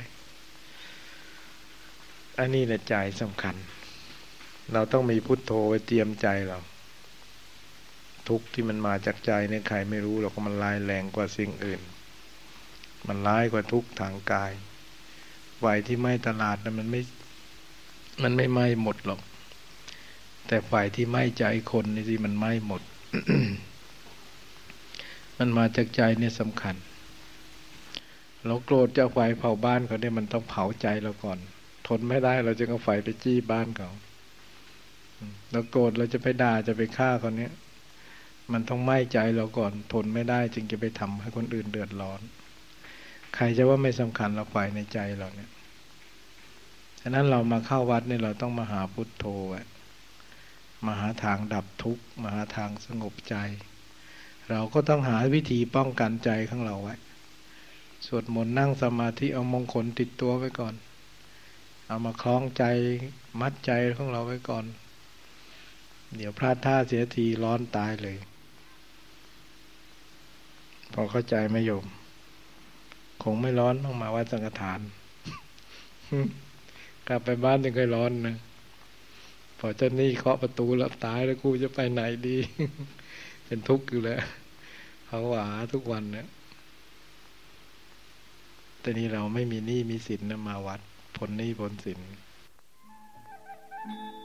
Speaker 1: อันนี้แหละใจสำคัญเราต้องมีพุทโธไว้เตรียมใจเราทุกข์ที่มันมาจากใจเนี่ยใครไม่รู้หรอกมันร้ายแรงกว่าสิ่งอื่นมันร้ายกว่าทุกข์ทางกายไฟที่ไหม้ตลาดนั้นมันไม่มันไม่ไหม้หมดหรอกแต่ไฟที่ไหม้ใจคนนี่สิมันไหม้หมด มันมาจากใจเนี่ยสำคัญเราโกรธจะไฟเผาบ้านเขาเนี่ยมันต้องเผาใจเราก่อนทนไม่ได้เราจะเอาไฟไปจี้บ้านเขาเราโกรธเราจะไปด่าจะไปฆ่าเขาเนี่ยมันต้องไหม้ใจเราก่อนทนไม่ได้จึงจะไปทำให้คนอื่นเดือดร้อนใครจะว่าไม่สำคัญเราไฟในใจเราเนี่ยฉะนั้นเรามาเข้าวัดเนี่ยเราต้องมาหาพุทโธมาหาทางดับทุกข์มาหาทางสงบใจเราก็ต้องหาวิธีป้องกันใจของเราไว้สวดมนต์นั่งสมาธิเอามงคลติดตัวไว้ก่อนเอามาคล้องใจมัดใจของเราไว้ก่อนเดี๋ยวพลาดท่าเสียทีร้อนตายเลยพอเข้าใจไหมโยมคงไม่ร้อนต้องมาวัดสังฆทาน กลับไปบ้านยังเคยร้อนนะพอเจ้าหนี้เคาะประตูแล้วตายแล้วกูจะไปไหนดี เป็นทุกข์อยู่แล้วเขาหวาทุกวันเนี่ยแต่นี้เราไม่มีหนี้มีสินนะมาวัดพ้นหนี้พ้นสิน